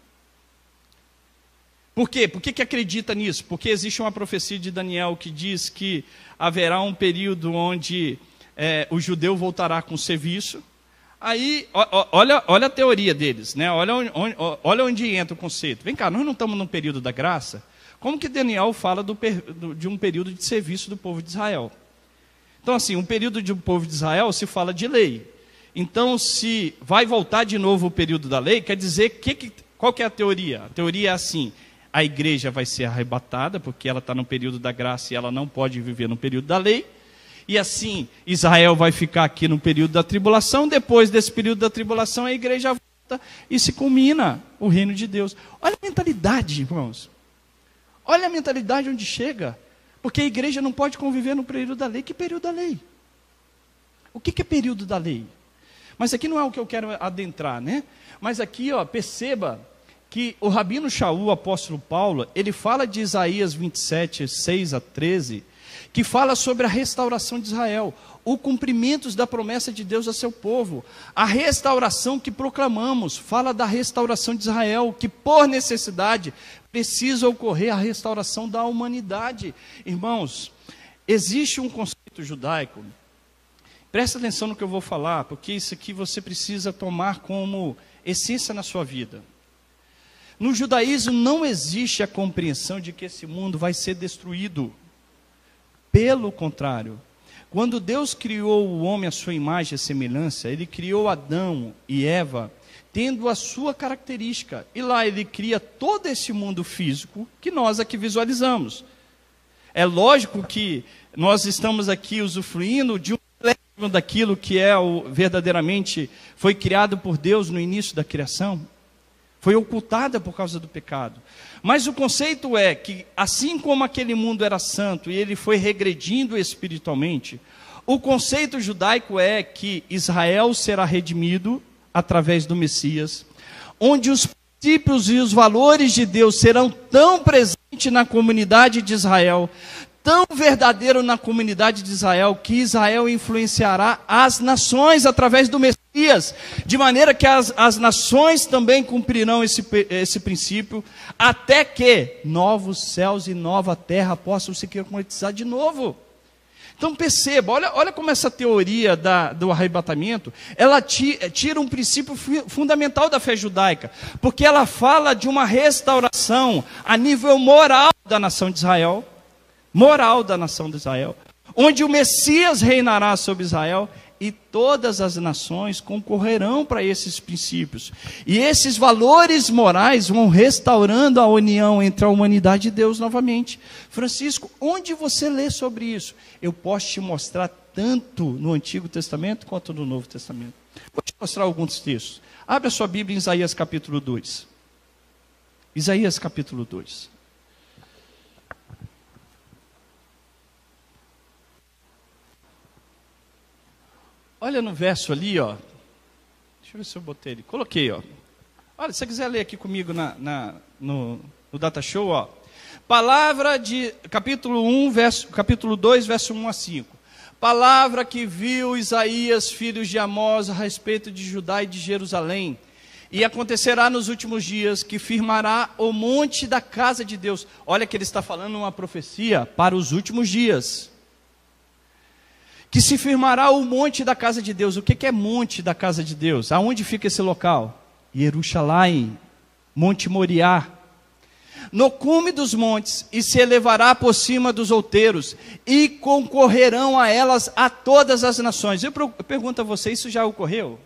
Speaker 1: Por quê? Por que que acredita nisso? Porque existe uma profecia de Daniel que diz que haverá um período onde é, o judeu voltará com serviço. Aí, olha, olha a teoria deles, né? olha, onde, olha onde entra o conceito. Vem cá, nós não estamos num período da graça? Como que Daniel fala do, do, de um período de serviço do povo de Israel? Então, assim, um período de um povo de Israel se fala de lei. Então, se vai voltar de novo o período da lei, quer dizer, que, que, qual que é a teoria? A teoria é assim, a igreja vai ser arrebatada, porque ela está no período da graça e ela não pode viver no período da lei. E assim, Israel vai ficar aqui no período da tribulação, depois desse período da tribulação, a igreja volta e se culmina o reino de Deus. Olha a mentalidade, irmãos. Olha a mentalidade onde chega. Porque a igreja não pode conviver no período da lei. Que período da lei? O que é período da lei? Mas aqui não é o que eu quero adentrar, né? Mas aqui, ó, perceba que o Rabino Shaul, o apóstolo Paulo, ele fala de Isaías vinte e sete, seis a treze, que fala sobre a restauração de Israel, o cumprimento da promessa de Deus a seu povo, a restauração que proclamamos, fala da restauração de Israel, que por necessidade precisa ocorrer a restauração da humanidade. Irmãos, existe um conceito judaico, presta atenção no que eu vou falar, porque isso aqui você precisa tomar como essência na sua vida. No judaísmo não existe a compreensão de que esse mundo vai ser destruído. Pelo contrário, quando Deus criou o homem à sua imagem e semelhança, Ele criou Adão e Eva tendo a sua característica. E lá ele cria todo esse mundo físico que nós aqui visualizamos. É lógico que nós estamos aqui usufruindo de um pleno daquilo que é o, verdadeiramente foi criado por Deus no início da criação. Foi ocultada por causa do pecado. Mas o conceito é que, assim como aquele mundo era santo e ele foi regredindo espiritualmente, o conceito judaico é que Israel será redimido através do Messias, onde os princípios e os valores de Deus serão tão presentes na comunidade de Israel, tão verdadeiro na comunidade de Israel, que Israel influenciará as nações através do Messias, de maneira que as, as nações também cumprirão esse, esse princípio, até que novos céus e nova terra possam se concretizar de novo. Então perceba, olha, olha como essa teoria da, do arrebatamento, ela tira um princípio fundamental da fé judaica, porque ela fala de uma restauração a nível moral da nação de Israel, moral da nação de Israel, onde o Messias reinará sobre Israel, e todas as nações concorrerão para esses princípios. E esses valores morais vão restaurando a união entre a humanidade e Deus novamente. Francisco, onde você lê sobre isso? Eu posso te mostrar tanto no Antigo Testamento quanto no Novo Testamento. Vou te mostrar alguns textos. Abra sua Bíblia em Isaías capítulo dois. Isaías capítulo dois. Olha no verso ali, ó. Deixa eu ver se eu botei ele. Coloquei, ó. Olha, se você quiser ler aqui comigo na, na, no, no Data Show, ó. Palavra de capítulo um, verso, capítulo dois, verso um a cinco. Palavra que viu Isaías, filho de Amós, a respeito de Judá e de Jerusalém. E acontecerá nos últimos dias que firmará o monte da casa de Deus. Olha que ele está falando uma profecia para os últimos dias. Que se firmará o monte da casa de Deus. O que, que é monte da casa de Deus? Aonde fica esse local? Jerusalém, Monte Moriá. No cume dos montes, e se elevará por cima dos outeiros, e concorrerão a elas a todas as nações. Eu pergunto a você, isso já ocorreu?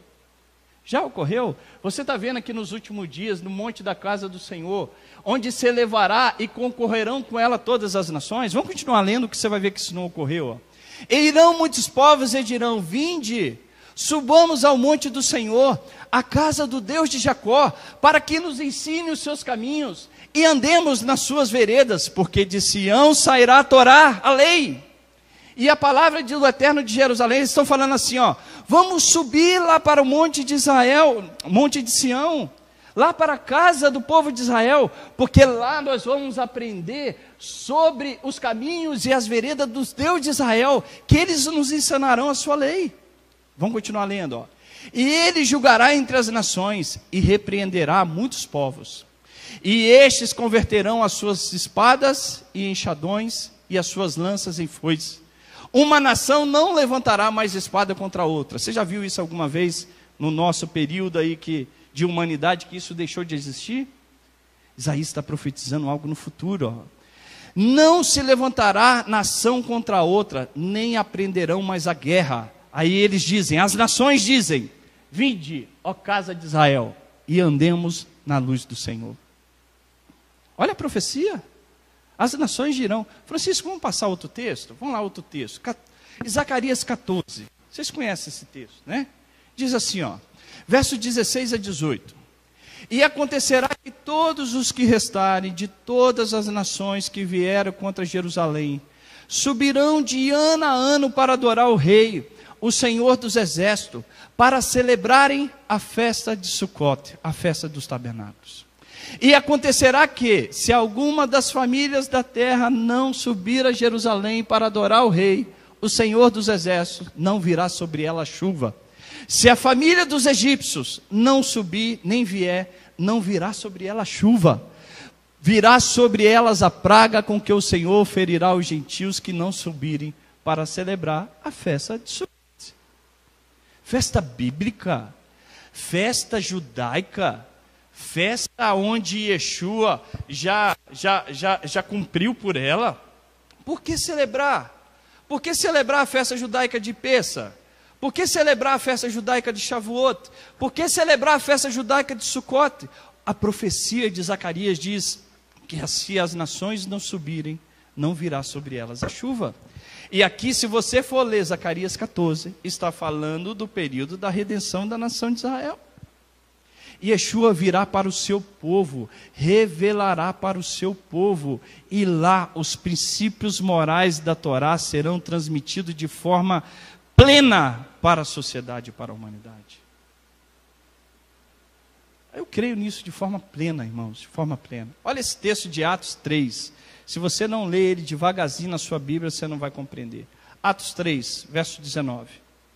Speaker 1: Já ocorreu? Você está vendo aqui nos últimos dias, no monte da casa do Senhor, onde se elevará e concorrerão com ela todas as nações? Vamos continuar lendo, que você vai ver que isso não ocorreu, ó. E irão muitos povos e dirão: vinde, subamos ao monte do Senhor, à casa do Deus de Jacó, para que nos ensine os seus caminhos, e andemos nas suas veredas, porque de Sião sairá a Torá, a lei, e a palavra do Eterno de Jerusalém. Eles estão falando assim, ó, vamos subir lá para o monte de Israel, monte de Sião, lá para a casa do povo de Israel, porque lá nós vamos aprender sobre os caminhos e as veredas dos Deus de Israel, que eles nos ensinarão a sua lei. Vamos continuar lendo, ó. E ele julgará entre as nações e repreenderá muitos povos. E estes converterão as suas espadas e enxadões e as suas lanças em foices. Uma nação não levantará mais espada contra outra. Você já viu isso alguma vez no nosso período aí que de humanidade, que isso deixou de existir? Isaías está profetizando algo no futuro, ó. Não se levantará nação contra outra, nem aprenderão mais a guerra. Aí eles dizem, as nações dizem: vinde, ó casa de Israel, e andemos na luz do Senhor. Olha a profecia. As nações dirão. Francisco, vamos passar outro texto? Vamos lá, outro texto. Zacarias catorze. Vocês conhecem esse texto, né? Diz assim, ó, verso dezesseis a dezoito. E acontecerá que todos os que restarem de todas as nações que vieram contra Jerusalém subirão de ano a ano para adorar o Rei, o Senhor dos Exércitos, para celebrarem a festa de Sucote, a festa dos tabernáculos. E acontecerá que, se alguma das famílias da terra não subir a Jerusalém para adorar o Rei, o Senhor dos Exércitos, não virá sobre ela chuva. Se a família dos egípcios não subir, nem vier, não virá sobre ela chuva. Virá sobre elas a praga com que o Senhor ferirá os gentios que não subirem para celebrar a festa de Sucote. Festa bíblica, festa judaica, festa onde Yeshua já, já, já, já cumpriu por ela. Por que celebrar? Por que celebrar a festa judaica de Pessa? Por que celebrar a festa judaica de Shavuot? Por que celebrar a festa judaica de Sukkot? A profecia de Zacarias diz que se as nações não subirem, não virá sobre elas a chuva. E aqui, se você for ler Zacarias quatorze, está falando do período da redenção da nação de Israel. Yeshua virá para o seu povo, revelará para o seu povo, e lá os princípios morais da Torá serão transmitidos de forma plena para a sociedade e para a humanidade. Eu creio nisso de forma plena, irmãos, de forma plena. Olha esse texto de Atos três. Se você não ler ele devagarzinho na sua Bíblia, você não vai compreender. Atos três, verso dezenove.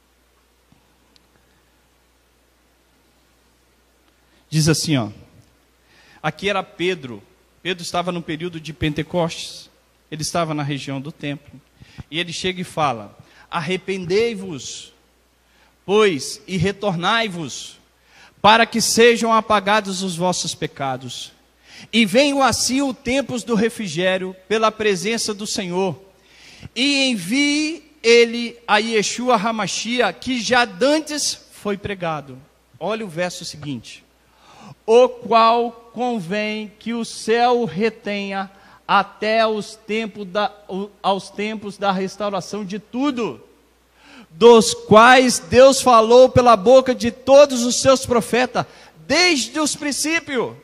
Speaker 1: Diz assim, ó. Aqui era Pedro. Pedro estava no período de Pentecostes. Ele estava na região do templo. E ele chega e fala: arrependei-vos, pois, e retornai-vos, para que sejam apagados os vossos pecados. E venham assim os tempos do refrigério pela presença do Senhor. E envie ele a Yeshua HaMashiach, que já dantes foi pregado. Olha o verso seguinte. O qual convém que o céu retenha até os tempos da, aos tempos da restauração de tudo, dos quais Deus falou pela boca de todos os seus profetas, desde os princípios.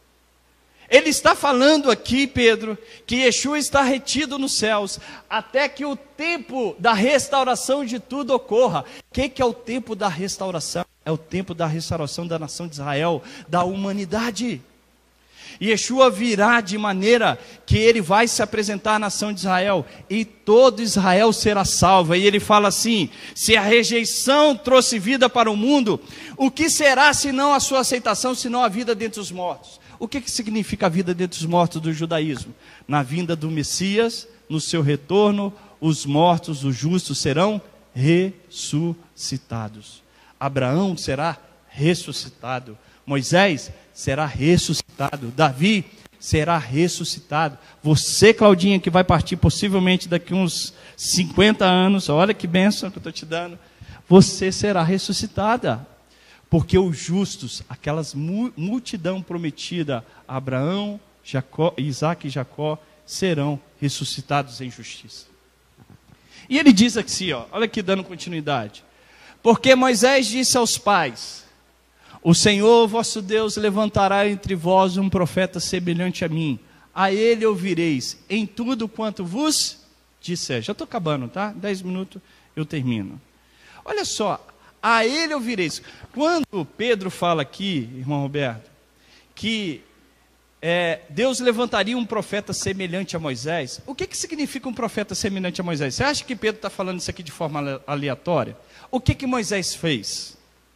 Speaker 1: Ele está falando aqui, Pedro, que Yeshua está retido nos céus, até que o tempo da restauração de tudo ocorra. O que, que é o tempo da restauração? É o tempo da restauração da nação de Israel, da humanidade. Yeshua virá de maneira que ele vai se apresentar à nação de Israel, e todo Israel será salvo. E ele fala assim: se a rejeição trouxe vida para o mundo, o que será senão a sua aceitação, senão a vida dentre os mortos? O que, que significa a vida dentre os mortos do judaísmo? Na vinda do Messias, no seu retorno, os mortos, os justos serão ressuscitados. Abraão será ressuscitado, Moisés será ressuscitado, Davi será ressuscitado. Você, Claudinha, que vai partir possivelmente daqui uns cinquenta anos, olha que bênção que eu estou te dando, você será ressuscitada, porque os justos, aquelas multidão prometida a Abraão, Jacó, Isaac e Jacó, serão ressuscitados em justiça. E ele diz aqui, ó, olha aqui dando continuidade. Porque Moisés disse aos pais: o Senhor vosso Deus levantará entre vós um profeta semelhante a mim, a ele ouvireis em tudo quanto vos disser. Já estou acabando, tá? Dez minutos eu termino. Olha só, a ele ouvireis. Quando Pedro fala aqui, irmão Roberto, que é, Deus levantaria um profeta semelhante a Moisés, o que, que significa um profeta semelhante a Moisés? Você acha que Pedro está falando isso aqui de forma aleatória? O que, que Moisés fez?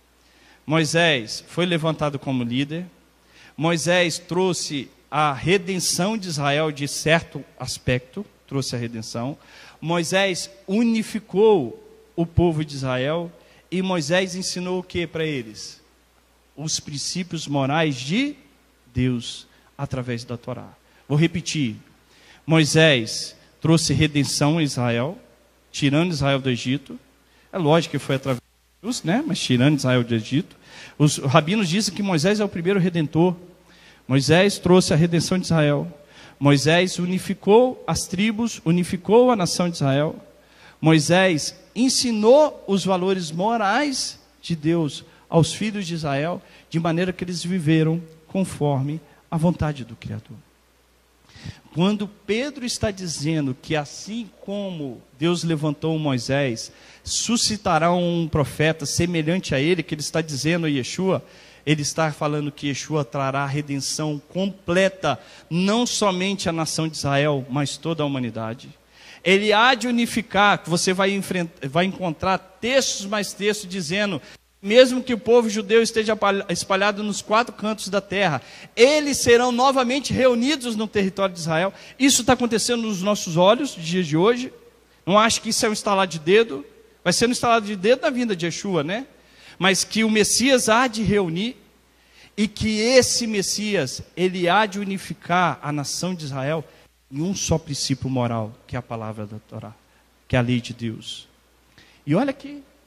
Speaker 1: Moisés foi levantado como líder. Moisés trouxe a redenção de Israel de certo aspecto, trouxe a redenção. Moisés unificou o povo de Israel. E Moisés ensinou o que para eles? Os princípios morais de Deus, através da Torá. Vou repetir. Moisés trouxe redenção a Israel, tirando Israel do Egito. É lógico que foi através de Deus, né? Mas tirando Israel do Egito. Os rabinos dizem que Moisés é o primeiro redentor. Moisés trouxe a redenção de Israel. Moisés unificou as tribos, unificou a nação de Israel. Moisés ensinou os valores morais de Deus aos filhos de Israel, de maneira que eles viveram conforme a vontade do Criador. Quando Pedro está dizendo que assim como Deus levantou Moisés, suscitará um profeta semelhante a ele, que ele está dizendo a Yeshua, ele está falando que Yeshua trará a redenção completa, não somente a nação de Israel, mas toda a humanidade. Ele há de unificar, você vai, enfrentar, vai encontrar textos mais textos dizendo, mesmo que o povo judeu esteja espalhado nos quatro cantos da terra, eles serão novamente reunidos no território de Israel. Isso está acontecendo nos nossos olhos, nos dias de hoje. Não acho que isso é um estalar de dedo. Vai ser um estalar de dedo na vinda de Yeshua, né? Mas que o Messias há de reunir, e que esse Messias, ele há de unificar a nação de Israel em um só princípio moral, que é a palavra da Torá, que é a lei de Deus. E olha aqui,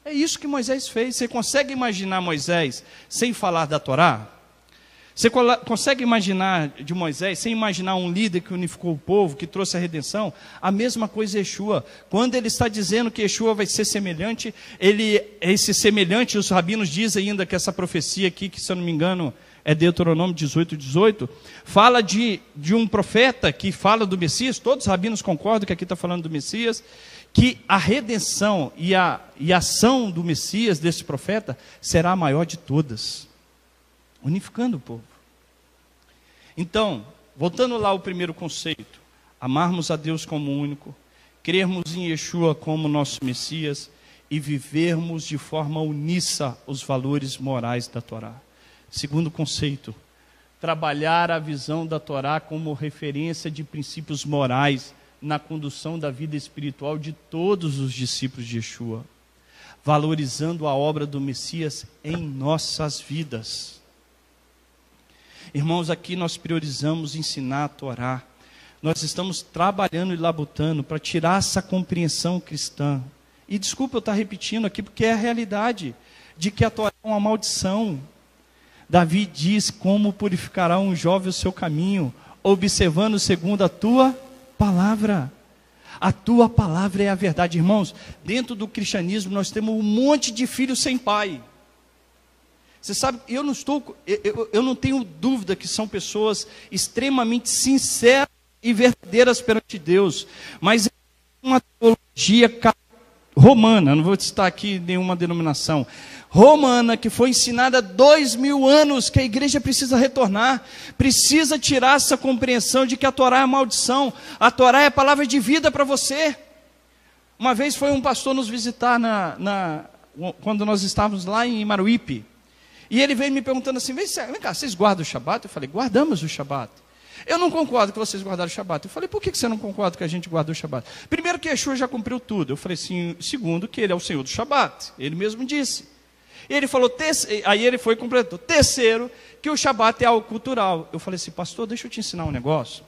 Speaker 1: É isso que Moisés fez. Você consegue imaginar Moisés sem falar da Torá? Você consegue imaginar de Moisés, sem imaginar um líder que unificou o povo, que trouxe a redenção? A mesma coisa Yeshua. Quando ele está dizendo que Yeshua vai ser semelhante, ele, esse semelhante, os rabinos dizem ainda que essa profecia aqui, que se eu não me engano é Deuteronômio dezoito, dezoito, fala de, de um profeta que fala do Messias, todos os rabinos concordam que aqui está falando do Messias, que a redenção e a, e a ação do Messias, desse profeta, será a maior de todas. Unificando o povo. Então, voltando lá ao primeiro conceito, amarmos a Deus como único, crermos em Yeshua como nosso Messias e vivermos de forma uníssa os valores morais da Torá. Segundo conceito, trabalhar a visão da Torá como referência de princípios morais na condução da vida espiritual de todos os discípulos de Yeshua, valorizando a obra do Messias em nossas vidas. Irmãos, aqui nós priorizamos ensinar a Torá. Nós estamos trabalhando e labutando para tirar essa compreensão cristã. E desculpa eu estar repetindo aqui, porque é a realidade de que a Torá é uma maldição. Davi diz: como purificará um jovem o seu caminho, observando segundo a tua palavra. A tua palavra é a verdade. Irmãos, dentro do cristianismo nós temos um monte de filhos sem pai. Você sabe, eu não estou, eu, eu, eu não tenho dúvida que são pessoas extremamente sinceras e verdadeiras perante Deus, mas é uma teologia romana, não vou citar aqui nenhuma denominação, romana, que foi ensinada há dois mil anos, que a igreja precisa retornar, precisa tirar essa compreensão de que a Torá é maldição, a Torá é a palavra de vida para você. Uma vez foi um pastor nos visitar, na, na, quando nós estávamos lá em Maruípe, e ele veio me perguntando assim: vem cá, vocês guardam o Shabat? Eu falei: guardamos o Shabat. Eu não concordo que vocês guardaram o Shabat. Eu falei: por que você não concorda que a gente guarda o Shabat? Primeiro, que Yeshua já cumpriu tudo. Eu falei assim: segundo, que ele é o Senhor do Shabat. Ele mesmo disse. Ele falou, terce... aí ele foi e completou. Terceiro, que o Shabat é algo cultural. Eu falei assim: pastor, deixa eu te ensinar um negócio.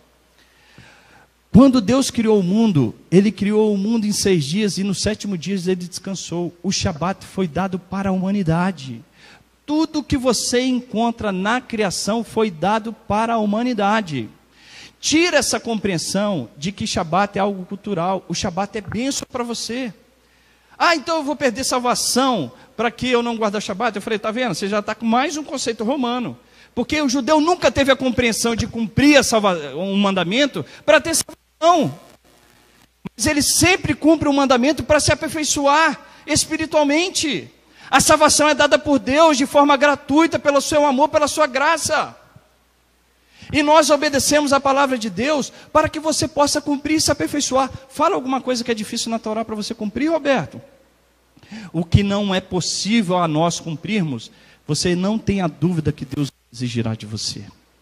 Speaker 1: Quando Deus criou o mundo, Ele criou o mundo em seis dias e no sétimo dia Ele descansou. O Shabat foi dado para a humanidade. Tudo que você encontra na criação foi dado para a humanidade. Tira essa compreensão de que Shabat é algo cultural. O Shabat é bênção para você. Ah, então eu vou perder salvação para que eu não guardar o Shabat? Eu falei: está vendo? Você já está com mais um conceito romano. Porque o judeu nunca teve a compreensão de cumprir a salva... um mandamento para ter salvação. Mas ele sempre cumpre o mandamento para se aperfeiçoar espiritualmente. A salvação é dada por Deus de forma gratuita, pelo seu amor, pela sua graça. E nós obedecemos a palavra de Deus para que você possa cumprir e se aperfeiçoar. Fala alguma coisa que é difícil na Torá para você cumprir, Roberto? O que não é possível a nós cumprirmos, você não tenha dúvida que Deus exigirá de você.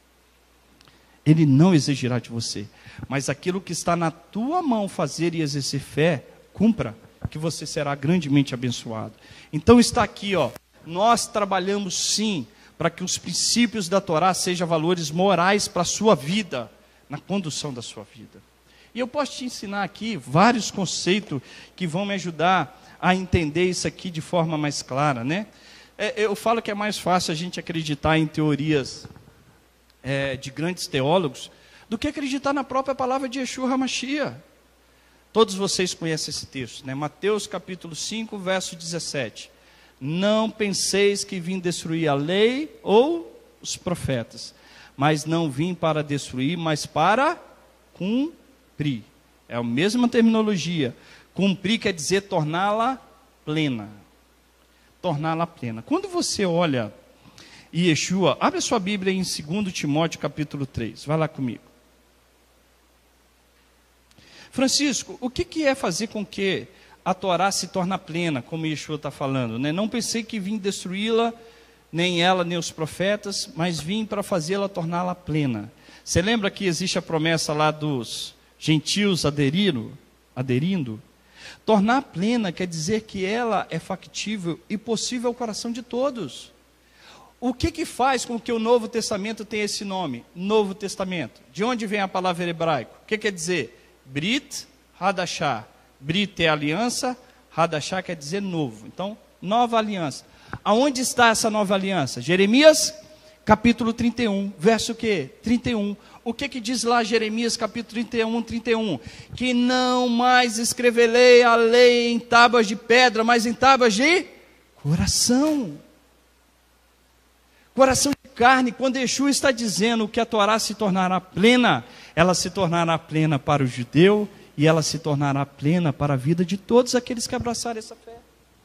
Speaker 1: Ele não exigirá de você. Mas aquilo que está na tua mão fazer e exercer fé, cumpra, que você será grandemente abençoado. Então está aqui, ó, nós trabalhamos sim para que os princípios da Torá sejam valores morais para a sua vida, na condução da sua vida. E eu posso te ensinar aqui vários conceitos que vão me ajudar a entender isso aqui de forma mais clara, né? É, eu falo que é mais fácil a gente acreditar em teorias é, de grandes teólogos do que acreditar na própria palavra de Yeshua HaMashiach. Todos vocês conhecem esse texto, né? Mateus capítulo cinco, verso dezessete. Não penseis que vim destruir a lei ou os profetas, mas não vim para destruir, mas para cumprir. É a mesma terminologia. Cumprir quer dizer torná-la plena. Torná-la plena. Quando você olha Yeshua, abre a sua Bíblia em dois Timóteo capítulo três. Vai lá comigo. Francisco, o que, que é fazer com que a Torá se torne plena, como Yeshua está falando, né? Não pensei que vim destruí-la, nem ela, nem os profetas, mas vim para fazê-la, torná-la plena. Você lembra que existe a promessa lá dos gentios aderindo? aderindo? Tornar plena quer dizer que ela é factível e possível ao coração de todos. O que que faz com que o Novo Testamento tenha esse nome? Novo Testamento. De onde vem a palavra hebraica? O que quer dizer? Brit Hadashah. Brit é aliança, Hadashah quer dizer novo. Então, Nova aliança. Aonde está essa nova aliança? Jeremias, capítulo trinta e um, verso o quê? trinta e um. O que que diz lá Jeremias, capítulo trinta e um, trinta e um? Que não mais escreverei a lei em tábuas de pedra, mas em tábuas de coração. Coração de carne. Quando Yeshua está dizendo que a Torá se tornará plena, ela se tornará plena para o judeu e ela se tornará plena para a vida de todos aqueles que abraçarem essa fé.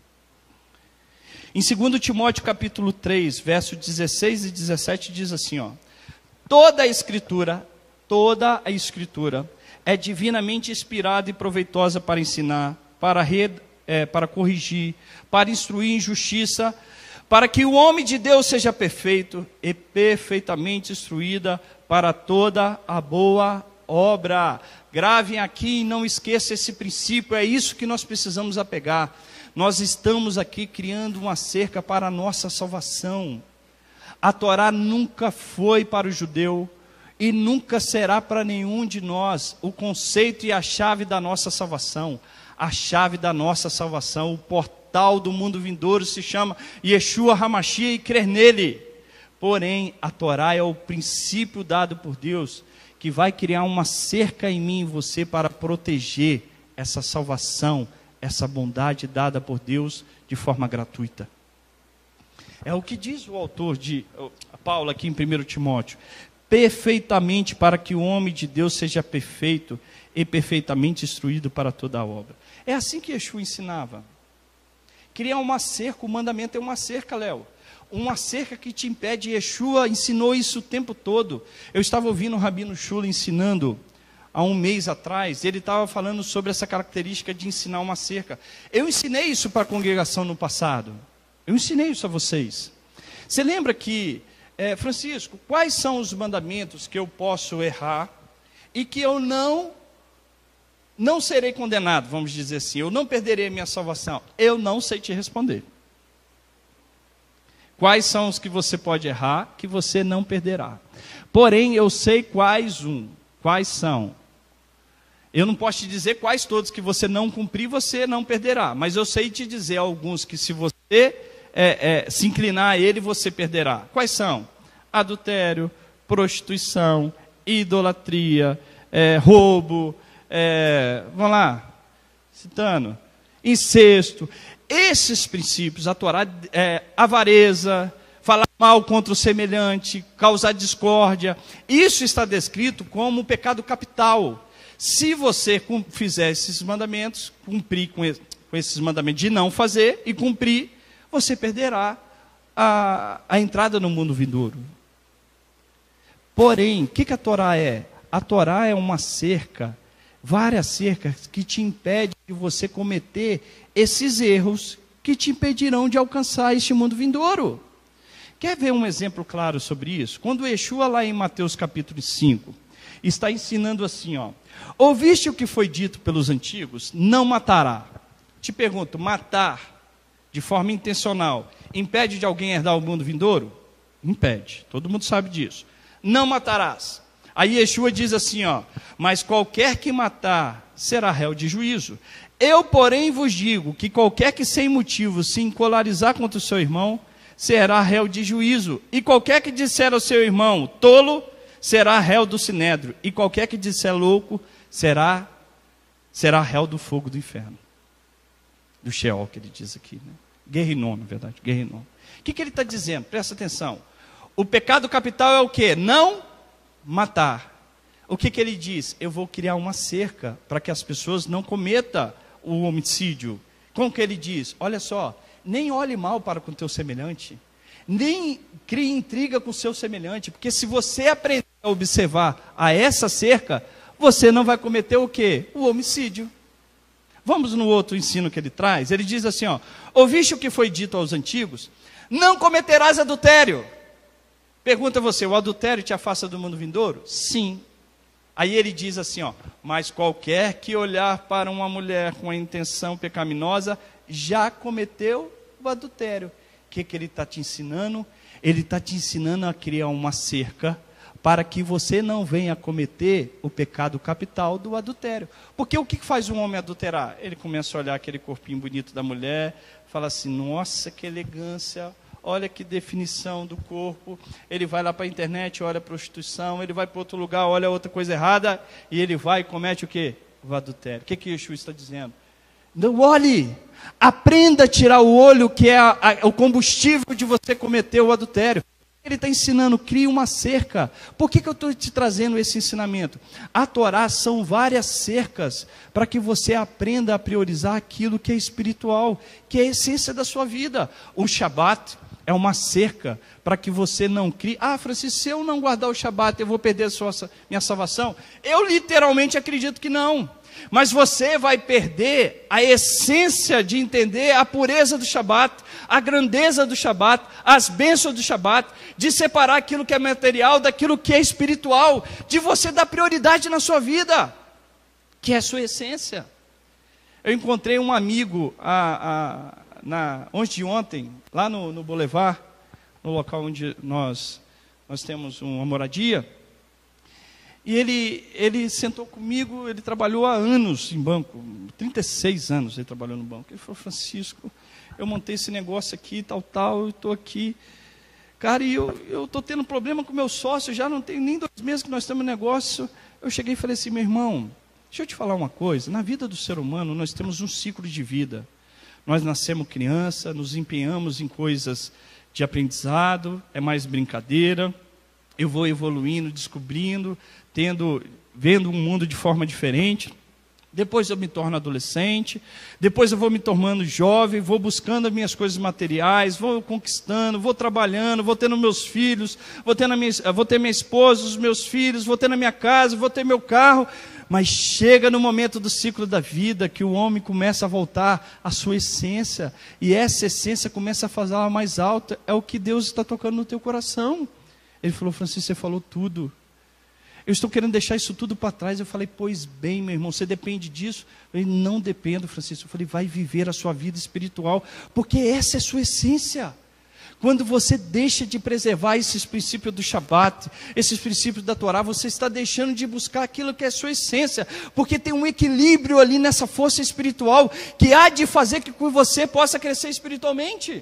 Speaker 1: Em segundo Timóteo capítulo três, versos dezesseis e dezessete, diz assim, ó: toda a escritura, toda a escritura é divinamente inspirada e proveitosa para ensinar, para, re, é, para corrigir, para instruir em justiça, para que o homem de Deus seja perfeito e perfeitamente instruída para toda a boa obra. Gravem aqui e não esqueça esse princípio, é isso que nós precisamos apegar. Nós estamos aqui criando uma cerca para a nossa salvação. A Torá nunca foi para o judeu e nunca será para nenhum de nós o conceito e a chave da nossa salvação. A chave da nossa salvação, o portal do mundo vindouro se chama Yeshua HaMashiach e crer nele. Porém, a Torá é o princípio dado por Deus que vai criar uma cerca em mim e você para proteger essa salvação, essa bondade dada por Deus de forma gratuita. É o que diz o autor de Paulo aqui em primeiro Timóteo. Perfeitamente para que o homem de Deus seja perfeito e perfeitamente instruído para toda a obra. É assim que Yeshua ensinava. Criar uma cerca, o mandamento é uma cerca, Léo. Uma cerca que te impede. Yeshua ensinou isso o tempo todo. Eu estava ouvindo o Rabino Shula ensinando há um mês atrás. Ele estava falando sobre essa característica de ensinar uma cerca. Eu ensinei isso para a congregação no passado. Eu ensinei isso a vocês. Você lembra que, é, Francisco, quais são os mandamentos que eu posso errar e que eu não, não serei condenado, vamos dizer assim, eu não perderei a minha salvação? Eu não sei te responder. Quais são os que você pode errar, que você não perderá? Porém, eu sei quais um, quais são. Eu não posso te dizer quais todos que você não cumprir, você não perderá. Mas eu sei te dizer alguns que se você é, é, se inclinar a ele, você perderá. Quais são? Adultério, prostituição, idolatria, é, roubo, é, vamos lá, citando, incesto. Esses princípios, a Torá, é, avareza, falar mal contra o semelhante, causar discórdia, isso está descrito como pecado capital. Se você fizer esses mandamentos, cumprir com esses mandamentos de não fazer e cumprir, você perderá a, a entrada no mundo vindouro. Porém, o que, que a Torá é? A Torá é uma cerca, várias cercas que te impedem de você cometer esses erros que te impedirão de alcançar este mundo vindouro. Quer ver um exemplo claro sobre isso? Quando Yeshua, lá em Mateus capítulo cinco, está ensinando assim, ó: ouviste o que foi dito pelos antigos? Não matará. Te pergunto, matar de forma intencional impede de alguém herdar o mundo vindouro? Impede, todo mundo sabe disso. Não matarás. Aí Yeshua diz assim, ó: mas qualquer que matar será réu de juízo. Eu, porém, vos digo que qualquer que sem motivo se encolarizar contra o seu irmão será réu de juízo. E qualquer que disser ao seu irmão tolo será réu do sinédrio. E qualquer que disser louco será, será réu do fogo do inferno. Do Sheol, que ele diz aqui, né? Guerrinom, na verdade, Guerrinom. O que, que ele está dizendo? Presta atenção. O pecado capital é o quê? Não matar. O que, que ele diz? Eu vou criar uma cerca para que as pessoas não cometam o homicídio. Como que ele diz? Olha só, nem olhe mal para com o teu semelhante, nem crie intriga com o seu semelhante, porque se você aprender a observar a essa cerca, você não vai cometer o quê? O homicídio. Vamos no outro ensino que ele traz. Ele diz assim, ó: ouviste o que foi dito aos antigos? Não cometerás adultério. Pergunta você, o adultério te afasta do mundo vindouro? Sim. Aí ele diz assim, ó: mas qualquer que olhar para uma mulher com a intenção pecaminosa, já cometeu o adultério. O que, que ele está te ensinando? Ele está te ensinando a criar uma cerca para que você não venha cometer o pecado capital do adultério. Porque o que faz um homem adulterar? Ele começa a olhar aquele corpinho bonito da mulher, fala assim, nossa, que elegância, olha que definição do corpo. Ele vai lá para a internet, olha a prostituição, ele vai para outro lugar, olha outra coisa errada, e ele vai e comete o quê? O adultério. O que que Yeshua está dizendo? Não olhe, aprenda a tirar o olho, que é a, a, o combustível de você cometer o adultério. Ele está ensinando, crie uma cerca. Por que que eu estou te trazendo esse ensinamento? A Torá são várias cercas para que você aprenda a priorizar aquilo que é espiritual, que é a essência da sua vida. O Shabat é uma cerca para que você não crie. Ah, Francisco, se eu não guardar o Shabat, eu vou perder a sua, minha salvação? Eu literalmente acredito que não. Mas você vai perder a essência de entender a pureza do Shabat, a grandeza do Shabat, as bênçãos do Shabat, de separar aquilo que é material daquilo que é espiritual, de você dar prioridade na sua vida, que é a sua essência. Eu encontrei um amigo a, a, na, ontem de ontem, lá no, no Boulevard, no local onde nós, nós temos uma moradia. E ele, ele sentou comigo, ele trabalhou há anos em banco, trinta e seis anos ele trabalhou no banco. Ele falou, Francisco, eu montei esse negócio aqui, tal, tal, eu estou aqui. Cara, e eu estou tendo problema com o meu sócio, já não tem nem dois meses que nós temos negócio. Eu cheguei e falei assim, meu irmão, deixa eu te falar uma coisa, na vida do ser humano nós temos um ciclo de vida. Nós nascemos criança, nos empenhamos em coisas de aprendizado, é mais brincadeira, eu vou evoluindo, descobrindo, tendo, vendo um mundo de forma diferente. Depois eu me torno adolescente, depois eu vou me tornando jovem, vou buscando as minhas coisas materiais, vou conquistando, vou trabalhando, vou tendo meus filhos, vou ter, minha, vou ter minha esposa, os meus filhos, vou ter na minha casa, vou ter meu carro. Mas chega no momento do ciclo da vida que o homem começa a voltar à sua essência, e essa essência começa a fazer mais alta. É o que Deus está tocando no teu coração. Ele falou, Francisco, você falou tudo. Eu estou querendo deixar isso tudo para trás. Eu falei, pois bem, meu irmão, você depende disso? Eu falei, não dependo, Francisco. Eu falei, vai viver a sua vida espiritual, porque essa é a sua essência. Quando você deixa de preservar esses princípios do Shabat, esses princípios da Torá, você está deixando de buscar aquilo que é a sua essência, porque tem um equilíbrio ali nessa força espiritual, que há de fazer que você possa crescer espiritualmente.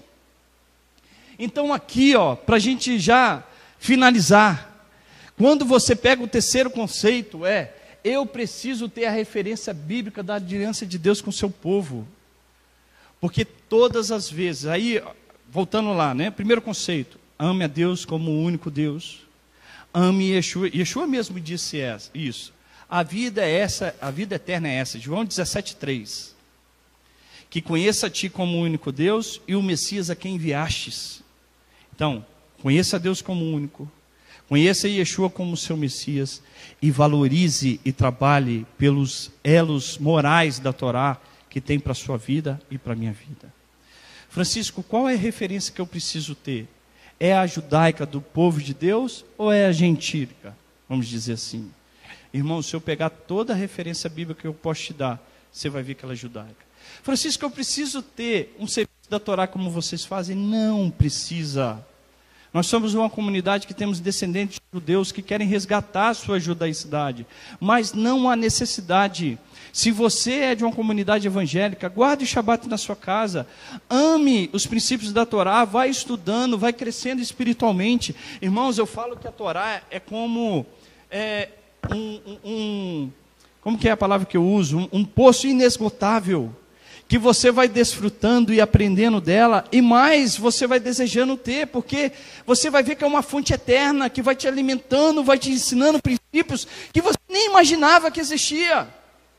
Speaker 1: Então aqui, ó, para a gente já finalizar, quando você pega o terceiro conceito, é, eu preciso ter a referência bíblica da aliança de Deus com o seu povo, porque todas as vezes, aí, voltando lá, né, primeiro conceito, ame a Deus como o único Deus, ame Yeshua, Yeshua mesmo disse isso, a vida é essa, a vida eterna é essa, João dezessete, três, que conheça a ti como o único Deus e o Messias a quem enviastes. Então, conheça a Deus como único, conheça Yeshua como seu Messias e valorize e trabalhe pelos elos morais da Torá que tem para a sua vida e para a minha vida. Francisco, qual é a referência que eu preciso ter? É a judaica do povo de Deus ou é a gentílica? Vamos dizer assim. Irmão, se eu pegar toda a referência bíblica que eu posso te dar, você vai ver que ela é judaica. Francisco, eu preciso ter um serviço da Torá como vocês fazem? Não precisa. Nós somos uma comunidade que temos descendentes de judeus que querem resgatar a sua judaicidade, mas não há necessidade. Se você é de uma comunidade evangélica, guarde o Shabat na sua casa, ame os princípios da Torá, vai estudando, vai crescendo espiritualmente. Irmãos, eu falo que a Torá é como é, um, um, um, como que é a palavra que eu uso? Um, um poço inesgotável, que você vai desfrutando e aprendendo dela, e mais você vai desejando ter, porque você vai ver que é uma fonte eterna, que vai te alimentando, vai te ensinando princípios que você nem imaginava que existia.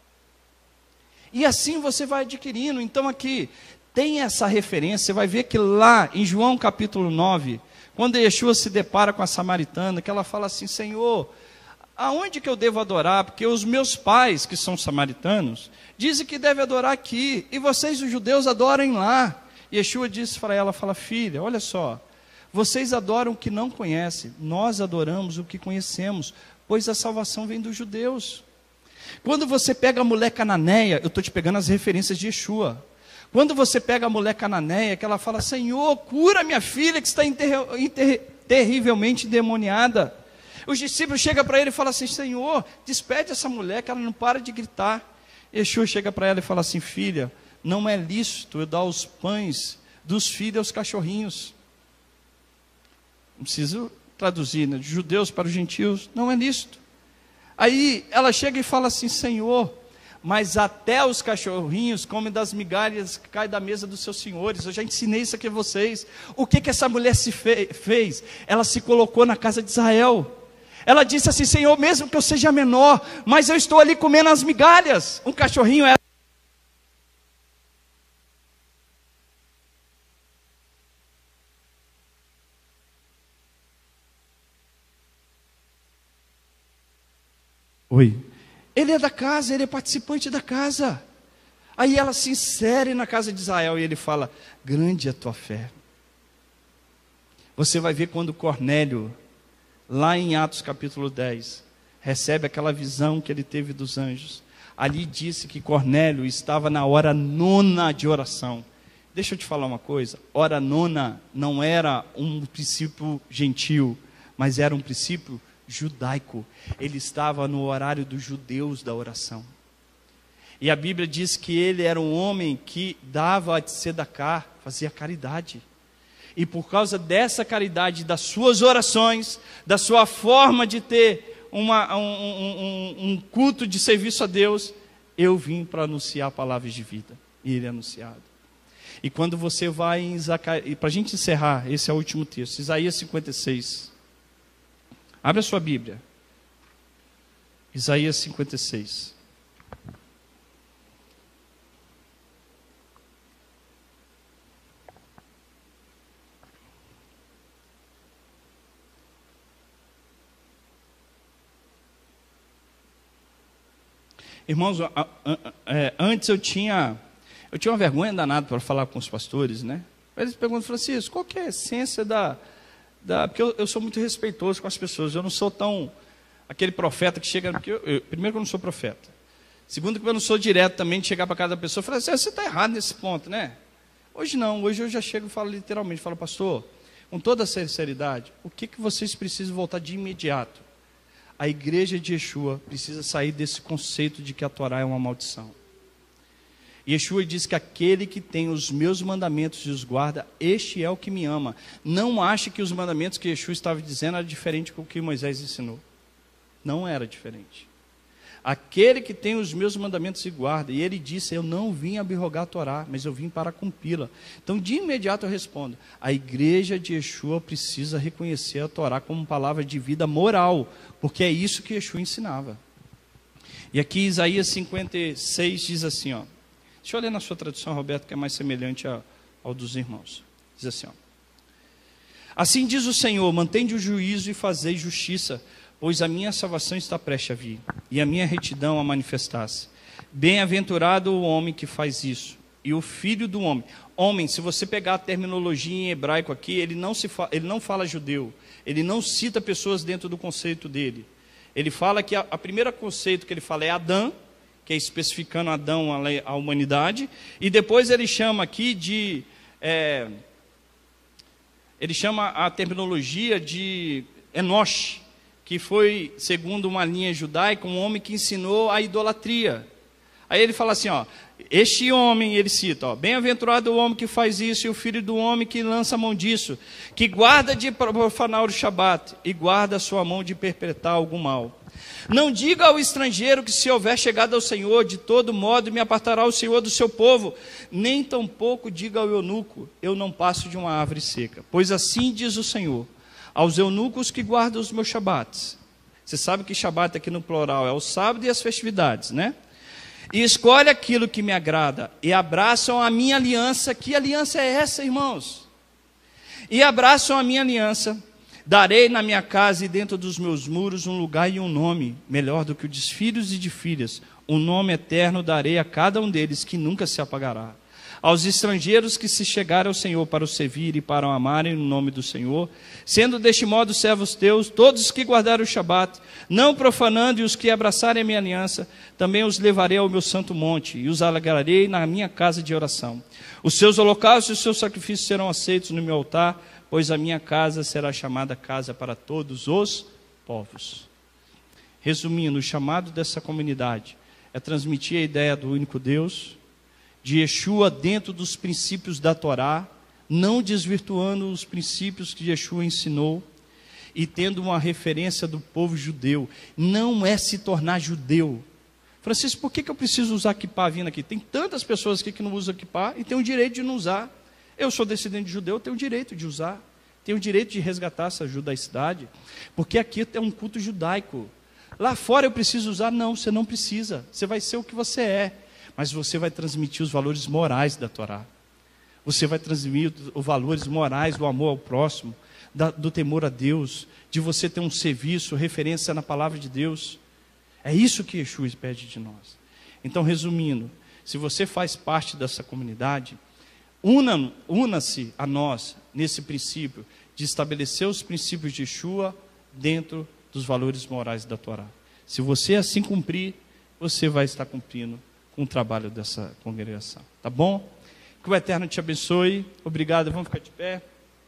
Speaker 1: E assim você vai adquirindo. Então aqui, tem essa referência, você vai ver que lá em João capítulo nove, quando Yeshua se depara com a samaritana, que ela fala assim, Senhor, aonde que eu devo adorar? Porque os meus pais, que são samaritanos, dizem que deve adorar aqui, e vocês, os judeus, adorem lá. Yeshua disse para ela, fala, filha, olha só, vocês adoram o que não conhecem, nós adoramos o que conhecemos, pois a salvação vem dos judeus. Quando você pega a mulher cananeia, eu estou te pegando as referências de Yeshua, quando você pega a mulher cananeia, que ela fala, Senhor, cura minha filha que está inter... Inter... terrivelmente endemoniada. Os discípulos chegam para ele e falam assim: Senhor, despede essa mulher que ela não para de gritar. Yeshua chega para ela e fala assim: filha, não é lícito eu dar os pães dos filhos aos cachorrinhos. Não preciso traduzir, né? De judeus para os gentios, não é lícito. Aí ela chega e fala assim: Senhor, mas até os cachorrinhos comem das migalhas que caem da mesa dos seus senhores. Eu já ensinei isso aqui a vocês. O que que essa mulher se fe- fez? Ela se colocou na casa de Israel. Ela disse assim: Senhor, mesmo que eu seja menor, mas eu estou ali comendo as migalhas. Um cachorrinho é... Oi. Ele é da casa, ele é participante da casa. Aí ela se insere na casa de Israel e ele fala: grande é a tua fé. Você vai ver quando Cornélio, lá em Atos capítulo dez, recebe aquela visão que ele teve dos anjos. Ali disse que Cornélio estava na hora nona de oração. Deixa eu te falar uma coisa: hora nona não era um princípio gentil, mas era um princípio judaico. Ele estava no horário dos judeus da oração. E a Bíblia diz que ele era um homem que dava a tzedakah, fazia caridade. E por causa dessa caridade, das suas orações, da sua forma de ter uma, um, um, um culto de serviço a Deus, eu vim para anunciar palavras de vida. E ele é anunciado. E quando você vai em Zacarias, para a gente encerrar, esse é o último texto, Isaías cinquenta e seis. Abre a sua Bíblia. Isaías cinquenta e seis. Irmãos, antes eu tinha, eu tinha uma vergonha danada para falar com os pastores, né? Eles perguntam, Francisco, qual que é a essência da... da porque eu, eu sou muito respeitoso com as pessoas, eu não sou tão aquele profeta que chega... Porque eu, eu, primeiro que eu não sou profeta. Segundo que eu não sou direto também de chegar para cada pessoa e falar assim: você está errado nesse ponto, né? Hoje não, hoje eu já chego e falo literalmente, falo: pastor, com toda a sinceridade, o que, que vocês precisam voltar de imediato? A igreja de Yeshua precisa sair desse conceito de que a Torá é uma maldição. Yeshua diz que aquele que tem os meus mandamentos e os guarda, este é o que me ama. Não ache que os mandamentos que Yeshua estava dizendo eram diferentes do que Moisés ensinou. Não era diferente. Aquele que tem os meus mandamentos e guarda, e ele disse: eu não vim abrogar a Torá, mas eu vim para cumpri-la. Então de imediato eu respondo: a igreja de Yeshua precisa reconhecer a Torá como palavra de vida moral, porque é isso que Yeshua ensinava. E aqui Isaías cinquenta e seis diz assim, ó, deixa eu ler na sua tradução, Roberto, que é mais semelhante ao, ao dos irmãos. Diz assim, ó: assim diz o Senhor, mantende o juízo e fazei justiça, pois a minha salvação está prestes a vir, e a minha retidão a manifestar-se. Bem-aventurado o homem que faz isso, e o filho do homem. Homem, se você pegar a terminologia em hebraico aqui, ele não, se fa... ele não fala judeu, ele não cita pessoas dentro do conceito dele. Ele fala que a, a primeiro conceito que ele fala é Adão, que é especificando Adão, a, a humanidade, e depois ele chama aqui de... É, ele chama a terminologia de Enosh, que foi, segundo uma linha judaica, um homem que ensinou a idolatria. Aí ele fala assim, ó, este homem, ele cita, ó, bem-aventurado o homem que faz isso, e o filho do homem que lança a mão disso, que guarda de profanar o Shabat, e guarda a sua mão de perpetrar algum mal. Não diga ao estrangeiro que se houver chegado ao Senhor, de todo modo me apartará o Senhor do seu povo, nem tampouco diga ao eunuco, eu não passo de uma árvore seca. Pois assim diz o Senhor, aos eunucos que guardam os meus Shabats. Você sabe que Shabat aqui no plural é o sábado e as festividades, né? E escolhe aquilo que me agrada, e abraçam a minha aliança. Que aliança é essa, irmãos? E abraçam a minha aliança. Darei na minha casa e dentro dos meus muros um lugar e um nome, melhor do que o de filhos e de filhas. Um nome eterno darei a cada um deles, que nunca se apagará. Aos estrangeiros que se chegarem ao Senhor para o servir e para o amarem no nome do Senhor, sendo deste modo servos teus, todos os que guardarem o Shabat, não profanando, e os que abraçarem a minha aliança, também os levarei ao meu santo monte, e os alegrarei na minha casa de oração. Os seus holocaustos e os seus sacrifícios serão aceitos no meu altar, pois a minha casa será chamada casa para todos os povos. Resumindo, o chamado dessa comunidade é transmitir a ideia do único Deus, de Yeshua dentro dos princípios da Torá, não desvirtuando os princípios que Yeshua ensinou, e tendo uma referência do povo judeu. Não é se tornar judeu. Francisco, por que, que eu preciso usar kippá vindo aqui? Tem tantas pessoas aqui que não usam kippá e tem o direito de não usar. Eu sou descendente de judeu, tenho o direito de usar. Tenho o direito de resgatar essa judaicidade. Porque aqui é um culto judaico. Lá fora eu preciso usar? Não, você não precisa. Você vai ser o que você é. Mas você vai transmitir os valores morais da Torá. Você vai transmitir os valores morais do amor ao próximo, da, do temor a Deus, de você ter um serviço, referência na palavra de Deus. É isso que Yeshua pede de nós. Então, resumindo, se você faz parte dessa comunidade, una, una-se a nós nesse princípio de estabelecer os princípios de Yeshua dentro dos valores morais da Torá. Se você assim cumprir, você vai estar cumprindo com o trabalho dessa congregação. Tá bom? Que o Eterno te abençoe. Obrigado. Vamos ficar de pé.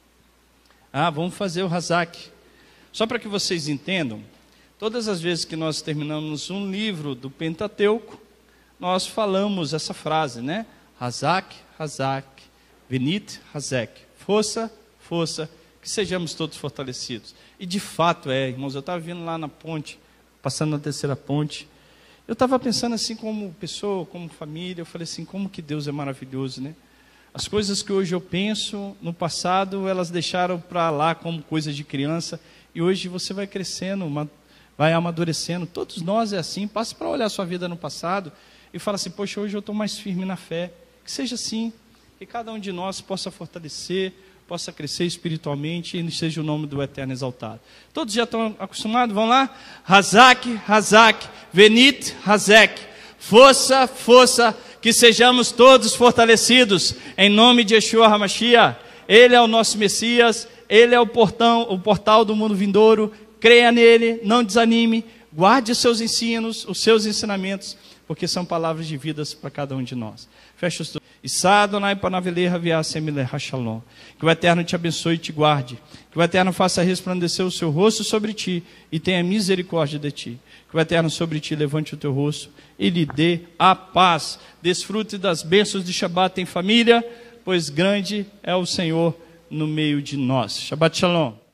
Speaker 1: Ah, vamos fazer o Hazak. Só para que vocês entendam, todas as vezes que nós terminamos um livro do Pentateuco, nós falamos essa frase, né? Hazak, Hazak, Venit, Hazek. Força, força, que sejamos todos fortalecidos. E de fato é, irmãos, eu estava vindo lá na ponte, passando na terceira ponte, eu estava pensando assim como pessoa, como família, eu falei assim, como que Deus é maravilhoso, né? As coisas que hoje eu penso, no passado, elas deixaram para lá como coisa de criança, e hoje você vai crescendo, vai amadurecendo. Todos nós é assim. Passe para olhar a sua vida no passado e fala assim, poxa, hoje eu estou mais firme na fé. Que seja assim, que cada um de nós possa fortalecer, possa crescer espiritualmente e seja o nome do Eterno exaltado. Todos já estão acostumados? Vão lá? Hazak, Hazak, Venit, Hazek. Força, força, que sejamos todos fortalecidos em nome de Yeshua HaMashiach. Ele é o nosso Messias, Ele é o portão, o portal do mundo vindouro. Creia nele, não desanime, guarde os seus ensinos, os seus ensinamentos, porque são palavras de vida para cada um de nós. Fecha os dois. Que o Eterno te abençoe e te guarde. Que o Eterno faça resplandecer o seu rosto sobre ti e tenha misericórdia de ti. Que o Eterno sobre ti levante o teu rosto e lhe dê a paz. Desfrute das bênçãos de Shabat em família, pois grande é o Senhor no meio de nós. Shabbat Shalom.